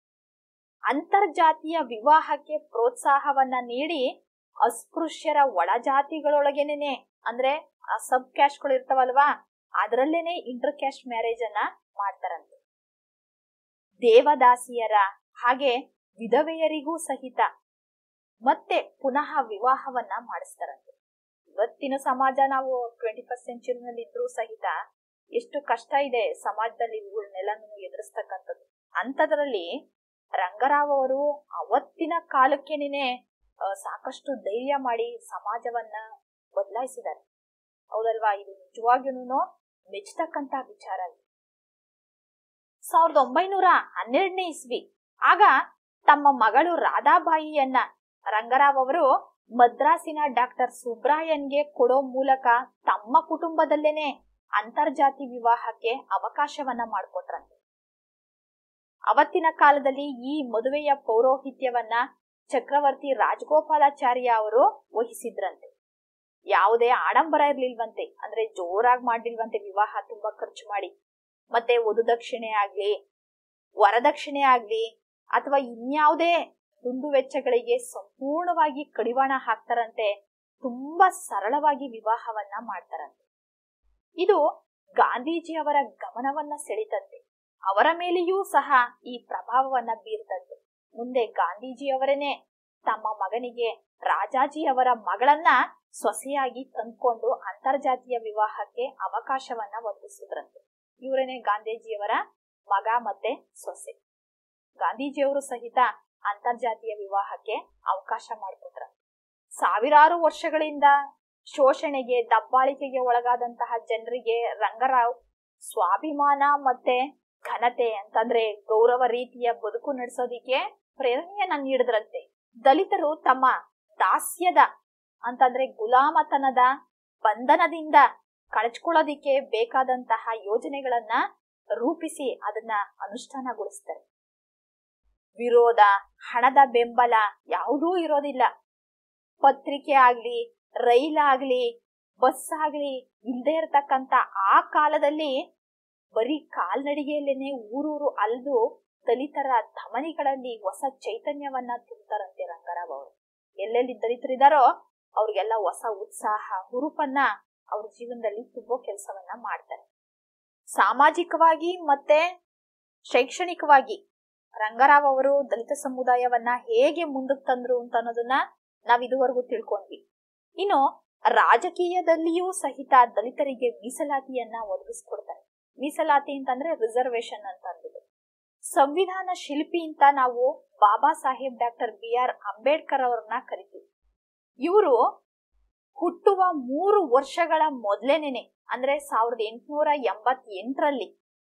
Speaker 1: ಅಂತರ್ಜಾತೀಯ ವಿವಾಹಕ್ಕೆ ಪ್ರೋತ್ಸಾಹವನ್ನ ನೀಡಿ ಅಸ್ಪೃಶ್ಯರ ಒಳಜಾತಿಗಳೊಳಗೇನೆ, ಅಂದ್ರೆ ಆ ಸಬ್ ಕ್ಯಾಸ್ಟ್ ಗಳು ಇರ್ತಾವಲ್ವಾ, ಅದರಲ್ಲೇನೆ ಇಂಟರ್ ಕ್ಯಾಸ್ಟ್ ಮ್ಯಾರೇಜ್ ಅನ್ನ ಮಾಡ್ತಾರಂತೆ. ದೇವದಾಸಿಯರ ಹಾಗೆ ವಿಧವೆಯರಿಗೂ ಸಹಿತ ಮತ್ತೆ ಪುನಃ ವಿವಾಹವನ್ನ ಮಾಡಿಸ್ತಾರಂತೆ. ಇವತ್ತಿನ ಸಮಾಜ, ನಾವು ಟ್ವೆಂಟಿ ಫಸ್ಟ್ ಸೆಂಚುರಿನಲ್ಲಿ ಇದ್ರೂ ಸಹಿತ ಎಷ್ಟು ಕಷ್ಟ ಇದೆ ಸಮಾಜದಲ್ಲಿ ಇವುಗಳನ್ನೆಲ್ಲನೂ ಎದುರಿಸ್ತಕ್ಕಂಥದ್ದು. ಅಂತದ್ರಲ್ಲಿ ರಂಗರಾವ್ ಅವರು ಅವತ್ತಿನ ಕಾಲಕ್ಕೇನೆ ಸಾಕಷ್ಟು ಧೈರ್ಯ ಮಾಡಿ ಸಮಾಜವನ್ನ ಬದಲಾಯಿಸಿದ್ದಾರೆ. ಹೌದಲ್ವಾ? ಇದು ನಿಜವಾಗಿಯೂ ಮೆಚ್ಚತಕ್ಕಂತ ವಿಚಾರ. ಸಾವಿರದ ಒಂಬೈನೂರ ಹನ್ನೆರಡನೇ ಇಸ್ವಿ ಆಗ ತಮ್ಮ ಮಗಳು ರಾಧಾಬಾಯಿಯನ್ನ ರಂಗರಾವ್ ಅವರು ಮದ್ರಾಸಿನ ಡಾಕ್ಟರ್ ಸುಬ್ರಾಯನ್ಗೆ ಕೊಡೋ ಮೂಲಕ ತಮ್ಮ ಕುಟುಂಬದಲ್ಲೇನೆ ಅಂತರ್ಜಾತಿ ವಿವಾಹಕ್ಕೆ ಅವಕಾಶವನ್ನ ಮಾಡಿಕೊಟ್ರಂತೆ. ಅವತ್ತಿನ ಕಾಲದಲ್ಲಿ ಈ ಮದುವೆಯ ಪೌರೋಹಿತ್ಯವನ್ನ ಚಕ್ರವರ್ತಿ ರಾಜಗೋಪಾಲಾಚಾರ್ಯ ಅವರು ವಹಿಸಿದ್ರಂತೆ. ಯಾವುದೇ ಆಡಂಬರ ಇರ್ಲಿಲ್ವಂತೆ, ಅಂದ್ರೆ ಜೋರಾಗಿ ಮಾಡಿಲ್ವಂತೆ ವಿವಾಹ ತುಂಬಾ ಖರ್ಚು ಮಾಡಿ. ಮತ್ತೆ ವಧುದಕ್ಷಿಣೆ ಆಗ್ಲಿ, ವರದಕ್ಷಿಣೆ ಆಗ್ಲಿ ಅಥವಾ ಇನ್ಯಾವುದೇ ದುಂದು ವೆಚ್ಚಗಳಿಗೆ ಸಂಪೂರ್ಣವಾಗಿ ಕಡಿವಾಣ ಹಾಕ್ತಾರಂತೆ. ತುಂಬಾ ಸರಳವಾಗಿ ವಿವಾಹವನ್ನ ಮಾಡ್ತಾರಂತೆ. ಇದು ಗಾಂಧೀಜಿಯವರ ಗಮನವನ್ನ ಸೆಳಿತಂತೆ. ಅವರ ಮೇಲೆಯೂ ಸಹ ಈ ಪ್ರಭಾವವನ್ನ ಬೀರ್ತಂತೆ. ಮುಂದೆ ಗಾಂಧೀಜಿಯವರನ್ನೇ ತಮ್ಮ ಮಗನಿಗೆ ರಾಜಾಜಿಯವರ ಮಗಳನ್ನ ಸೊಸೆಯಾಗಿ ತಂದ್ಕೊಂಡು ಅಂತರ್ಜಾತೀಯ ವಿವಾಹಕ್ಕೆ ಅವಕಾಶವನ್ನ ಒದಗಿಸಿದ್ರಂತೆ. ಇವರೇನೆ ಗಾಂಧೀಜಿಯವರ ಮಗ ಮತ್ತೆ ಸೊಸೆ. ಗಾಂಧೀಜಿಯವರು ಸಹಿತ ಅಂತರ್ಜಾತೀಯ ವಿವಾಹಕ್ಕೆ ಅವಕಾಶ ಮಾಡಿಕೊಟ್ರ. ಸಾವಿರಾರು ವರ್ಷಗಳಿಂದ ಶೋಷಣೆಗೆ, ದಬ್ಬಾಳಿಕೆಗೆ ಒಳಗಾದಂತಹ ಜನರಿಗೆ ರಂಗರಾವ್ ಸ್ವಾಭಿಮಾನ ಮತ್ತೆ ಘನತೆ ಅಂತಂದ್ರೆ ಗೌರವ ರೀತಿಯ ಬದುಕು ನಡೆಸೋದಿಕ್ಕೆ ಪ್ರೇರಣೆಯನ್ನ ನೀಡಿದ್ರಂತೆ. ದಲಿತರು ತಮ್ಮ ದಾಸ್ಯದ ಅಂತಂದ್ರೆ ಗುಲಾಮತನದ ಬಂಧನದಿಂದ ಕಳಚ್ಕೊಳ್ಳೋದಿಕ್ಕೆ ಬೇಕಾದಂತಹ ಯೋಜನೆಗಳನ್ನ ರೂಪಿಸಿ ಅದನ್ನ ಅನುಷ್ಠಾನಗೊಳಿಸ್ತಾರೆ. ವಿರೋಧ, ಹಣದ ಬೆಂಬಲ ಯಾವುದೂ ಇರೋದಿಲ್ಲ. ಪತ್ರಿಕೆ ಆಗ್ಲಿ, ರೈಲಾಗ್ಲಿ, ಬಸ್ ಆಗ್ಲಿ ಇಲ್ಲದೆ ಇರತಕ್ಕಂತ ಆ ಕಾಲದಲ್ಲಿ ಬರೀ ಕಾಲ್ನಡಿಗೆಯಲ್ಲೇನೆ ಊರೂರು ಅಲ್ದು ದಲಿತರ ಧಮನಿಗಳಲ್ಲಿ ಹೊಸ ಚೈತನ್ಯವನ್ನ ತುಂಬತಾರಂತೆ ರಂಗರಾವ್ ಅವರು. ಎಲ್ಲೆಲ್ಲಿ ದಲಿತರಿದಾರೋ ಅವ್ರಿಗೆಲ್ಲ ಹೊಸ ಉತ್ಸಾಹ, ಹುರುಪನ್ನ ಅವ್ರ ಜೀವನದಲ್ಲಿ ತುಂಬೋ ಕೆಲಸವನ್ನ ಮಾಡ್ತಾರೆ. ಸಾಮಾಜಿಕವಾಗಿ ಮತ್ತೆ ಶೈಕ್ಷಣಿಕವಾಗಿ ರಂಗರಾವ್ ಅವರು ದಲಿತ ಸಮುದಾಯವನ್ನ ಹೇಗೆ ಮುಂದಕ್ಕೆ ತಂದ್ರು ಅಂತ ಅನ್ನೋದನ್ನ ನಾವ್ ಇದುವರೆಗೂ ತಿಳ್ಕೊಂಡ್ವಿ. ಇನ್ನು ರಾಜಕೀಯದಲ್ಲಿಯೂ ಸಹಿತ ದಲಿತರಿಗೆ ಮೀಸಲಾತಿಯನ್ನ ಒದಗಿಸ್ಕೊಡ್ತಾರೆ. ಮೀಸಲಾತಿ ಅಂತಂದ್ರೆ ರಿಸರ್ವೇಶನ್ ಅಂತ ಅಂದ್ಬಿಟ್ಟು. ಸಂವಿಧಾನ ಶಿಲ್ಪಿ ಅಂತ ನಾವು Baba Saheb doctor B R Ambedkar ಅವ್ರನ್ನ ಕರಿತೀವಿ. ಇವರು ಹುಟ್ಟುವ ಮೂರು ವರ್ಷಗಳ ಮೊದಲೇನೆ ಅಂದ್ರೆ ಸಾವಿರದ ಎಂಟುನೂರ ಎಂಬತ್ ಎಂಟರಲ್ಲಿ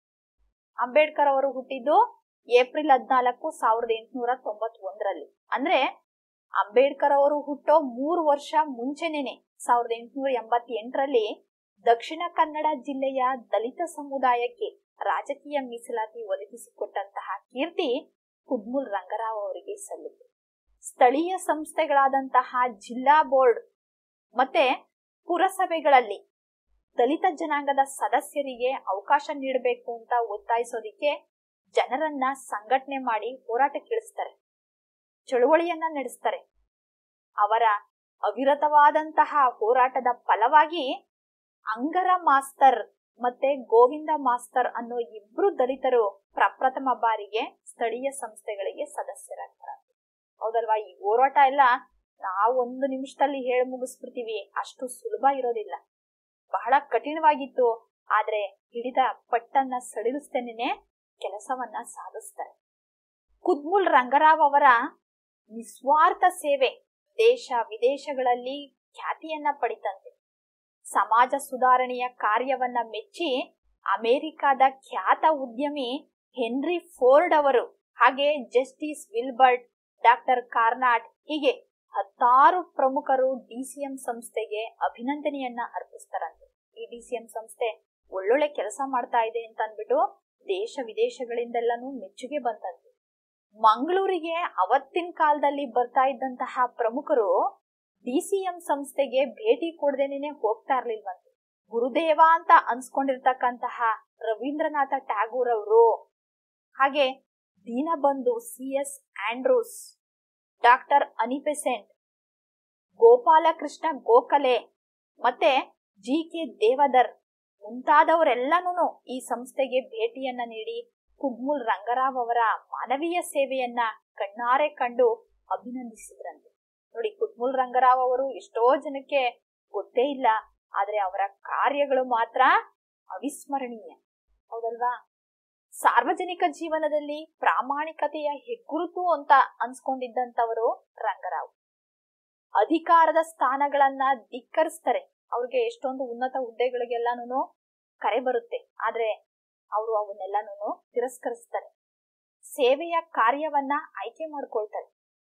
Speaker 1: ಅಂಬೇಡ್ಕರ್ ಅವರು ಹುಟ್ಟಿದ್ದು ಏಪ್ರಿಲ್ ಹದಿನಾಲ್ಕು ಸಾವಿರದ ಎಂಟುನೂರ ತೊಂಬತ್ ಒಂದರಲ್ಲಿ. ಅಂದ್ರೆ ಅಂಬೇಡ್ಕರ್ ಅವರು ಹುಟ್ಟೋ ಮೂರು ವರ್ಷ ಮುಂಚೆನೇನೆ ಸಾವಿರದ ಎಂಟುನೂರ ಎಂಬತ್ ಎಂಟರಲ್ಲಿ ದಕ್ಷಿಣ ಕನ್ನಡ ಜಿಲ್ಲೆಯ ದಲಿತ ಸಮುದಾಯಕ್ಕೆ ರಾಜಕೀಯ ಮೀಸಲಾತಿ ಒದಗಿಸಿಕೊಟ್ಟಂತಹ ಕೀರ್ತಿ ಕುದ್ಮುಲ್ ರಂಗರಾವ್ ಅವರಿಗೆ ಸಲ್ಲುತ್ತೆ. ಸ್ಥಳೀಯ ಸಂಸ್ಥೆಗಳಾದಂತಹ ಜಿಲ್ಲಾ ಬೋರ್ಡ್ ಮತ್ತೆ ಪುರಸಭೆಗಳಲ್ಲಿ ದಲಿತ ಜನಾಂಗದ ಸದಸ್ಯರಿಗೆ ಅವಕಾಶ ನೀಡಬೇಕು ಅಂತ ಒತ್ತಾಯಿಸೋದಿಕ್ಕೆ ಜನರನ್ನ ಸಂಘಟನೆ ಮಾಡಿ ಹೋರಾಟಕ್ಕಿಳಿಸ್ತಾರೆ, ಚಳುವಳಿಯನ್ನ ನಡೆಸ್ತಾರೆ. ಅವರ ಅವಿರತವಾದಂತಹ ಹೋರಾಟದ ಫಲವಾಗಿ ಅಂಗರ ಮಾಸ್ತರ್ ಮತ್ತೆ ಗೋವಿಂದ ಮಾಸ್ತರ್ ಅನ್ನೋ ಇಬ್ರು ದಲಿತರು ಪ್ರಪ್ರಥಮ ಬಾರಿಗೆ ಸ್ಥಳೀಯ ಸಂಸ್ಥೆಗಳಿಗೆ ಸದಸ್ಯರಾಗ್ತಾರೆ. ಹೌದಲ್ವಾ? ಈ ಹೋರಾಟ ಎಲ್ಲ ನಾವು ಒಂದು ನಿಮಿಷದಲ್ಲಿ ಹೇಳಿ ಮುಗಿಸ್ಬಿಡ್ತೀವಿ, ಅಷ್ಟು ಸುಲಭ ಇರೋದಿಲ್ಲ, ಬಹಳ ಕಠಿಣವಾಗಿತ್ತು. ಆದ್ರೆ ಹಿಡಿದ ಪಟ್ಟನ್ನ ಸಡಿಲಿಸ್ತೇನೆ ಕೆಲಸವನ್ನ ಸಾಧಿಸ್ತಾರೆ. ಕುದ್ಮುಲ್ ರಂಗರಾವ್ ಅವರ ನಿಸ್ವಾರ್ಥ ಸೇವೆ ದೇಶ ವಿದೇಶಗಳಲ್ಲಿ ಖ್ಯಾತಿಯನ್ನ ಪಡಿತಂತೆ. ಸಮಾಜ ಸುಧಾರಣೆಯ ಕಾರ್ಯವನ್ನ ಮೆಚ್ಚಿ ಅಮೆರಿಕಾದ ಖ್ಯಾತ ಉದ್ಯಮಿ ಹೆನ್ರಿ ಫೋರ್ಡ್ ಅವರು, ಹಾಗೆ ಜಸ್ಟಿಸ್ ವಿಲ್ಬರ್ಟ್, ಡಾಕ್ಟರ್ ಕಾರ್ನಾಟ್, ಹೀಗೆ ಹತ್ತಾರು ಪ್ರಮುಖರು ಡಿಸಿಎಂ ಸಂಸ್ಥೆಗೆ ಅಭಿನಂದನೆಯನ್ನ ಅರ್ಪಿಸ್ತಾರಂತೆ. ಈ ಡಿಸಿಎಂ ಸಂಸ್ಥೆ ಒಳ್ಳೊಳ್ಳೆ ಕೆಲಸ ಮಾಡ್ತಾ ಇದೆ ಅಂತ ಅಂದ್ಬಿಟ್ಟು ದೇಶ ವಿದೇಶಗಳಿಂದೆಲ್ಲಾನು ಮೆಚ್ಚುಗೆ ಬಂತಂತೆ. ಮಂಗಳೂರಿಗೆ ಅವತ್ತಿನ ಕಾಲದಲ್ಲಿ ಬರ್ತಾ ಇದ್ದಂತಹ ಪ್ರಮುಖರು ಡಿಸಿಎಂ ಸಂಸ್ಥೆಗೆ ಭೇಟಿ ಕೊಡದೇನೆ ಹೋಗ್ತಾ ಇರ್ಲಿಲ್ವಂತೆ. ಗುರುದೇವ ಅಂತ ಅನ್ಸ್ಕೊಂಡಿರ್ತಕ್ಕಂತಹ ರವೀಂದ್ರನಾಥ ಟ್ಯಾಗೂರ್ ಅವರು, ಹಾಗೆ Deenabandhu C S Andrews, doctor Annie Besant, Gopalakrishna Gokhale ಮತ್ತೆ ಜಿ ಕೆ ದೇವದರ್ ಮುಂತಾದವರೆಲ್ಲನೂ ಈ ಸಂಸ್ಥೆಗೆ ಭೇಟಿಯನ್ನ ನೀಡಿ ಕುದ್ಮುಲ್ ರಂಗರಾವ್ ಅವರ ಮಾನವೀಯ ಸೇವೆಯನ್ನ ಕಣ್ಣಾರೆ ಕಂಡು ಅಭಿನಂದಿಸಿದ್ರಂತೆ. ನೋಡಿ, ಕುದ್ಮುಲ್ ರಂಗರಾವ್ ಅವರು ಎಷ್ಟೋ ಜನಕ್ಕೆ ಗೊತ್ತೇ ಇಲ್ಲ, ಆದ್ರೆ ಅವರ ಕಾರ್ಯಗಳು ಮಾತ್ರ ಅವಿಸ್ಮರಣೀಯ. ಹೌದಲ್ವಾ? ಸಾರ್ವಜನಿಕ ಜೀವನದಲ್ಲಿ ಪ್ರಾಮಾಣಿಕತೆಯ ಹೆಗ್ಗುರುತು ಅಂತ ಅನ್ಸ್ಕೊಂಡಿದ್ದಂತವರು ರಂಗರಾವ್. ಅಧಿಕಾರದ ಸ್ಥಾನಗಳನ್ನ ಧಿಕ್ಕರಿಸ್ತಾರೆ. ಅವ್ರಿಗೆ ಎಷ್ಟೊಂದು ಉನ್ನತ ಹುದ್ದೆಗಳಿಗೆಲ್ಲಾನು ಕರೆ ಬರುತ್ತೆ, ಆದ್ರೆ ಅವರು ಅವನ್ನೆಲ್ಲಾನು ತಿರಸ್ಕರಿಸ್ತಾರೆ. ಸೇವೆಯ ಕಾರ್ಯವನ್ನ ಆಯ್ಕೆ ಮಾಡ್ಕೊಳ್ತಾರೆ.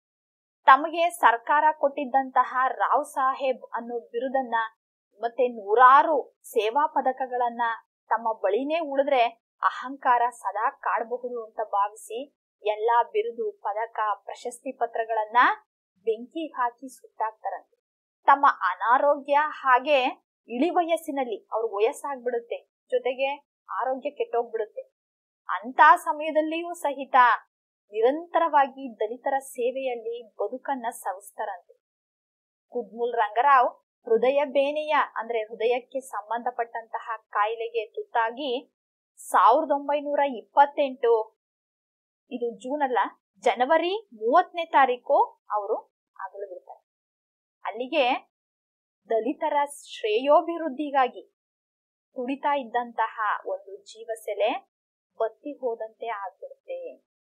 Speaker 1: ತಮಗೆ ಸರ್ಕಾರ ಕೊಟ್ಟಿದ್ದಂತಹ ರಾವ್ ಸಾಹೇಬ್ ಅನ್ನೋ ಬಿರುದನ್ನ ಮತ್ತೆ ನೂರಾರು ಸೇವಾ ಪದಕಗಳನ್ನ ತಮ್ಮ ಬಳಿನೇ ಉಳಿದ್ರೆ ಅಹಂಕಾರ ಸದಾ ಕಾಡಬಹುದು ಅಂತ ಭಾವಿಸಿ ಎಲ್ಲಾ ಬಿರುದು, ಪದಕ, ಪ್ರಶಸ್ತಿ ಪತ್ರಗಳನ್ನ ಬೆಂಕಿ ಹಾಕಿ ಸುಟ್ಟಾಕ್ತಾರಂತೆ. ತಮ್ಮ ಅನಾರೋಗ್ಯ ಹಾಗೆ ಇಳಿ ವಯಸ್ಸಿನಲ್ಲಿ ಅವ್ರ ವಯಸ್ಸಾಗ್ಬಿಡುತ್ತೆ, ಜೊತೆಗೆ ಆರೋಗ್ಯ ಕೆಟ್ಟೋಗ್ಬಿಡುತ್ತೆ. ಅಂತ ಸಮಯದಲ್ಲಿಯೂ ಸಹಿತ ನಿರಂತರವಾಗಿ ದಲಿತರ ಸೇವೆಯಲ್ಲಿ ಬದುಕನ್ನ ಸವಿಸ್ತಾರಂತೆ. ಕುದ್ಮುಲ್ ರಂಗರಾವ್ ಹೃದಯ ಬೇನೆಯ ಅಂದ್ರೆ ಹೃದಯಕ್ಕೆ ಸಂಬಂಧಪಟ್ಟಂತಹ ಕಾಯಿಲೆಗೆ ತುತ್ತಾಗಿ ಸಾವಿರದ ಒಂಬೈನೂರ ಇಪ್ಪತ್ತೆಂಟು ಇದು ಜೂನ್ ಅಲ್ಲ ಜನವರಿ ಮೂವತ್ತನೇ ತಾರೀಕು ಅವರು ಆಗಲು ಬಿಡ್ತಾರೆ. ಅಲ್ಲಿಗೆ ದಲಿತರ ಶ್ರೇಯೋಭಿವೃದ್ಧಿಗಾಗಿ ತುಡಿತಾ ಇದ್ದಂತಹ ಒಂದು ಜೀವಸೆಲೆ ಬತ್ತಿ ಹೋದಂತೆ ಆಗ್ಬಿಡುತ್ತೆ.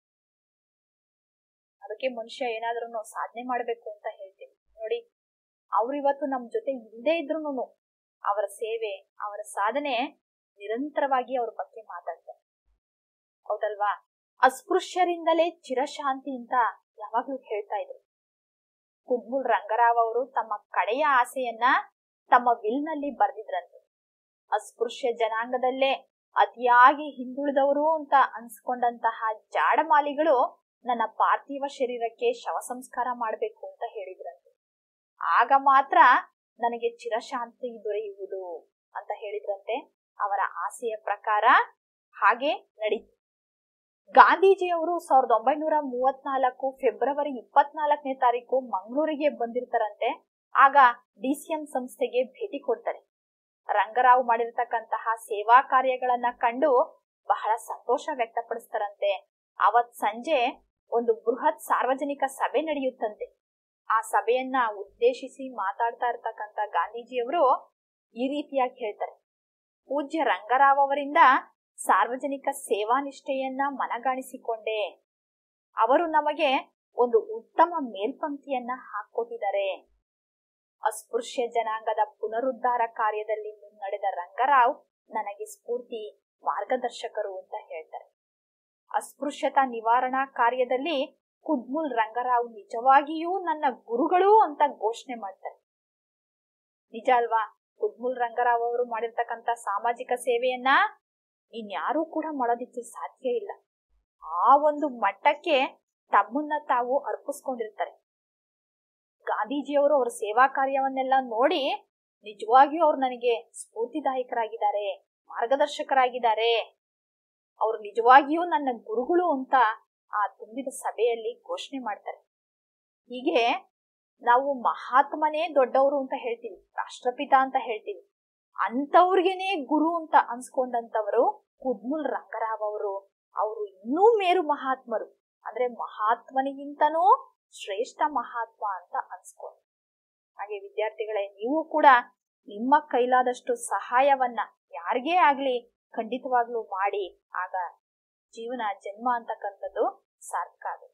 Speaker 1: ಅದಕ್ಕೆ ಮನುಷ್ಯ ಏನಾದ್ರೂ ಸಾಧನೆ ಮಾಡ್ಬೇಕು ಅಂತ ಹೇಳ್ತೀವಿ ನೋಡಿ. ಅವ್ರಿವತ್ತು ನಮ್ ಜೊತೆ ಇಲ್ಲದೆ ಇದ್ರು ಅವರ ಸೇವೆ, ಅವರ ಸಾಧನೆ ನಿರಂತರವಾಗಿ ಅವ್ರ ಬಗ್ಗೆ ಮಾತಾಡ್ತಾರೆ. ಹೌದಲ್ವಾ? ಅಸ್ಪೃಶ್ಯರಿಂದಲೇ ಚಿರಶಾಂತಿ ಅಂತ ಯಾವಾಗ್ಲೂ ಹೇಳ್ತಾ ಇದ್ರು. ಕುದ್ಮುಲ್ ರಂಗರಾವ್ ಅವರು ತಮ್ಮ ಕಡೆಯ ಆಸೆಯನ್ನ ತಮ್ಮ ವಿಲ್ನಲ್ಲಿ ಬರ್ದಿದ್ರಂತೆ. ಅಸ್ಪೃಶ್ಯ ಜನಾಂಗದಲ್ಲೇ ಅತಿಯಾಗಿ ಹಿಂದುಳಿದವರು ಅಂತ ಅನ್ಸ್ಕೊಂಡಂತಹ ಜಾಡಮಾಲಿಗಳು ನನ್ನ ಪಾರ್ಥಿವ ಶರೀರಕ್ಕೆ ಶವ ಸಂಸ್ಕಾರ ಮಾಡ್ಬೇಕು ಅಂತ ಹೇಳಿದ್ರಂತೆ. ಆಗ ಮಾತ್ರ ನನಗೆ ಚಿರಶಾಂತಿ ದೊರೆಯುವುದು ಅಂತ ಹೇಳಿದ್ರಂತೆ. ಅವರ ಆಸೆಯ ಪ್ರಕಾರ ಹಾಗೆ ನಡೀತು. ಗಾಂಧೀಜಿಯವರು ಸಾವಿರದ ಒಂಬೈನೂರ ಮೂವತ್ನಾಲ್ಕು ಫೆಬ್ರವರಿ ಇಪ್ಪತ್ನಾಲ್ಕನೇ ತಾರೀಕು ಮಂಗಳೂರಿಗೆ ಬಂದಿರ್ತಾರಂತೆ. ಆಗ ಡಿ ಸಿ ಎಂ ಸಂಸ್ಥೆಗೆ ಭೇಟಿ ಕೊಡ್ತಾರೆ. ರಂಗರಾವ್ ಮಾಡಿರ್ತಕ್ಕಂತಹ ಸೇವಾ ಕಾರ್ಯಗಳನ್ನ ಕಂಡು ಬಹಳ ಸಂತೋಷ ವ್ಯಕ್ತಪಡಿಸ್ತಾರಂತೆ. ಅವತ್ ಸಂಜೆ ಒಂದು ಬೃಹತ್ ಸಾರ್ವಜನಿಕ ಸಭೆ ನಡೆಯುತ್ತಂತೆ. ಆ ಸಭೆಯನ್ನ ಉದ್ದೇಶಿಸಿ ಮಾತಾಡ್ತಾ ಇರ್ತಕ್ಕಂಥ ಗಾಂಧೀಜಿಯವರು ಈ ರೀತಿಯಾಗಿ ಹೇಳ್ತಾರೆ: ಪೂಜ್ಯ ರಂಗರಾವ್ ಅವರಿಂದ ಸಾರ್ವಜನಿಕ ಸೇವಾ ನಿಷ್ಠೆಯನ್ನ ಮನಗಾಣಿಸಿಕೊಂಡೆ. ಅವರು ನಮಗೆ ಒಂದು ಉತ್ತಮ ಮೇಲ್ಪಂಕ್ತಿಯನ್ನ ಹಾಕೊಟ್ಟಿದ್ದಾರೆ. ಅಸ್ಪೃಶ್ಯ ಜನಾಂಗದ ಪುನರುದ್ಧಾರ ಕಾರ್ಯದಲ್ಲಿ ಮುನ್ನಡೆದ ರಂಗರಾವ್ ನನಗೆ ಸ್ಫೂರ್ತಿ ಮಾರ್ಗದರ್ಶಕರು ಅಂತ ಹೇಳ್ತಾರೆ. ಅಸ್ಪೃಶ್ಯತಾ ನಿವಾರಣಾ ಕಾರ್ಯದಲ್ಲಿ ಕುದ್ಮುಲ್ ರಂಗರಾವ್ ನಿಜವಾಗಿಯೂ ನನ್ನ ಗುರುಗಳು ಅಂತ ಘೋಷಣೆ ಮಾಡ್ತಾರೆ. ನಿಜ ಅಲ್ವಾ? ಕುದ್ಮುಲ್ ರಂಗರಾವ್ ಅವರು ಮಾಡಿರ್ತಕ್ಕಂಥ ಸಾಮಾಜಿಕ ಸೇವೆಯನ್ನ ಇನ್ಯಾರೂ ಕೂಡ ಮಾಡೋದಿಕ್ಕೆ ಸಾಧ್ಯ ಇಲ್ಲ. ಆ ಒಂದು ಮಟ್ಟಕ್ಕೆ ತಮ್ಮನ್ನ ತಾವು ಅರ್ಪಿಸ್ಕೊಂಡಿರ್ತಾರೆ. ಗಾಂಧೀಜಿಯವರು ಅವರ ಸೇವಾ ಕಾರ್ಯವನ್ನೆಲ್ಲ ನೋಡಿ ನಿಜವಾಗಿಯೂ ಅವ್ರು ನನಗೆ ಸ್ಫೂರ್ತಿದಾಯಕರಾಗಿದ್ದಾರೆ, ಮಾರ್ಗದರ್ಶಕರಾಗಿದ್ದಾರೆ, ಅವ್ರು ನಿಜವಾಗಿಯೂ ನನ್ನ ಗುರುಗಳು ಅಂತ ಆ ತುಂಬಿದ ಸಭೆಯಲ್ಲಿ ಘೋಷಣೆ ಮಾಡ್ತಾರೆ. ಹೀಗೆ ನಾವು ಮಹಾತ್ಮನೇ ದೊಡ್ಡವರು ಅಂತ ಹೇಳ್ತೀವಿ, ರಾಷ್ಟ್ರಪಿತ ಅಂತ ಹೇಳ್ತೀವಿ. ಅಂತವ್ರಿಗೇನೆ ಗುರು ಅಂತ ಅನ್ಸ್ಕೊಂಡಂತವರು ಕುದ್ಮುಲ್ ರಂಗರಾವ್ ಅವರು. ಅವರು ಇನ್ನೂ ಮೇರು ಮಹಾತ್ಮರು, ಅಂದ್ರೆ ಮಹಾತ್ಮನಿಗಿಂತನೂ ಶ್ರೇಷ್ಠ ಮಹಾತ್ಮ ಅಂತ ಅನ್ಸ್ಕೊಂಡು. ಹಾಗೆ ವಿದ್ಯಾರ್ಥಿಗಳೇ, ನೀವು ಕೂಡ ನಿಮ್ಮ ಕೈಲಾದಷ್ಟು ಸಹಾಯವನ್ನ ಯಾರಿಗೇ ಆಗ್ಲಿ ಖಂಡಿತವಾಗ್ಲೂ ಮಾಡಿ. ಆಗ ಜೀವನ ಜನ್ಮ ಅಂತಕ್ಕಂಥದ್ದು ಸಾರ್ಥಕ ಆಗುತ್ತೆ.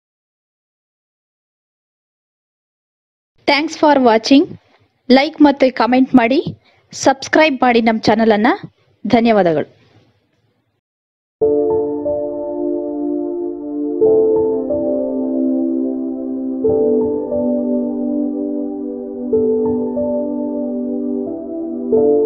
Speaker 2: Thanks for watching. ಲೈಕ್ ಮತ್ತು ಕಮೆಂಟ್ ಮಾಡಿ, ಸಬ್ಸ್ಕ್ರೈಬ್ ಮಾಡಿ ನಮ್ಮ ಚಾನಲನ್ನು. ಧನ್ಯವಾದಗಳು. you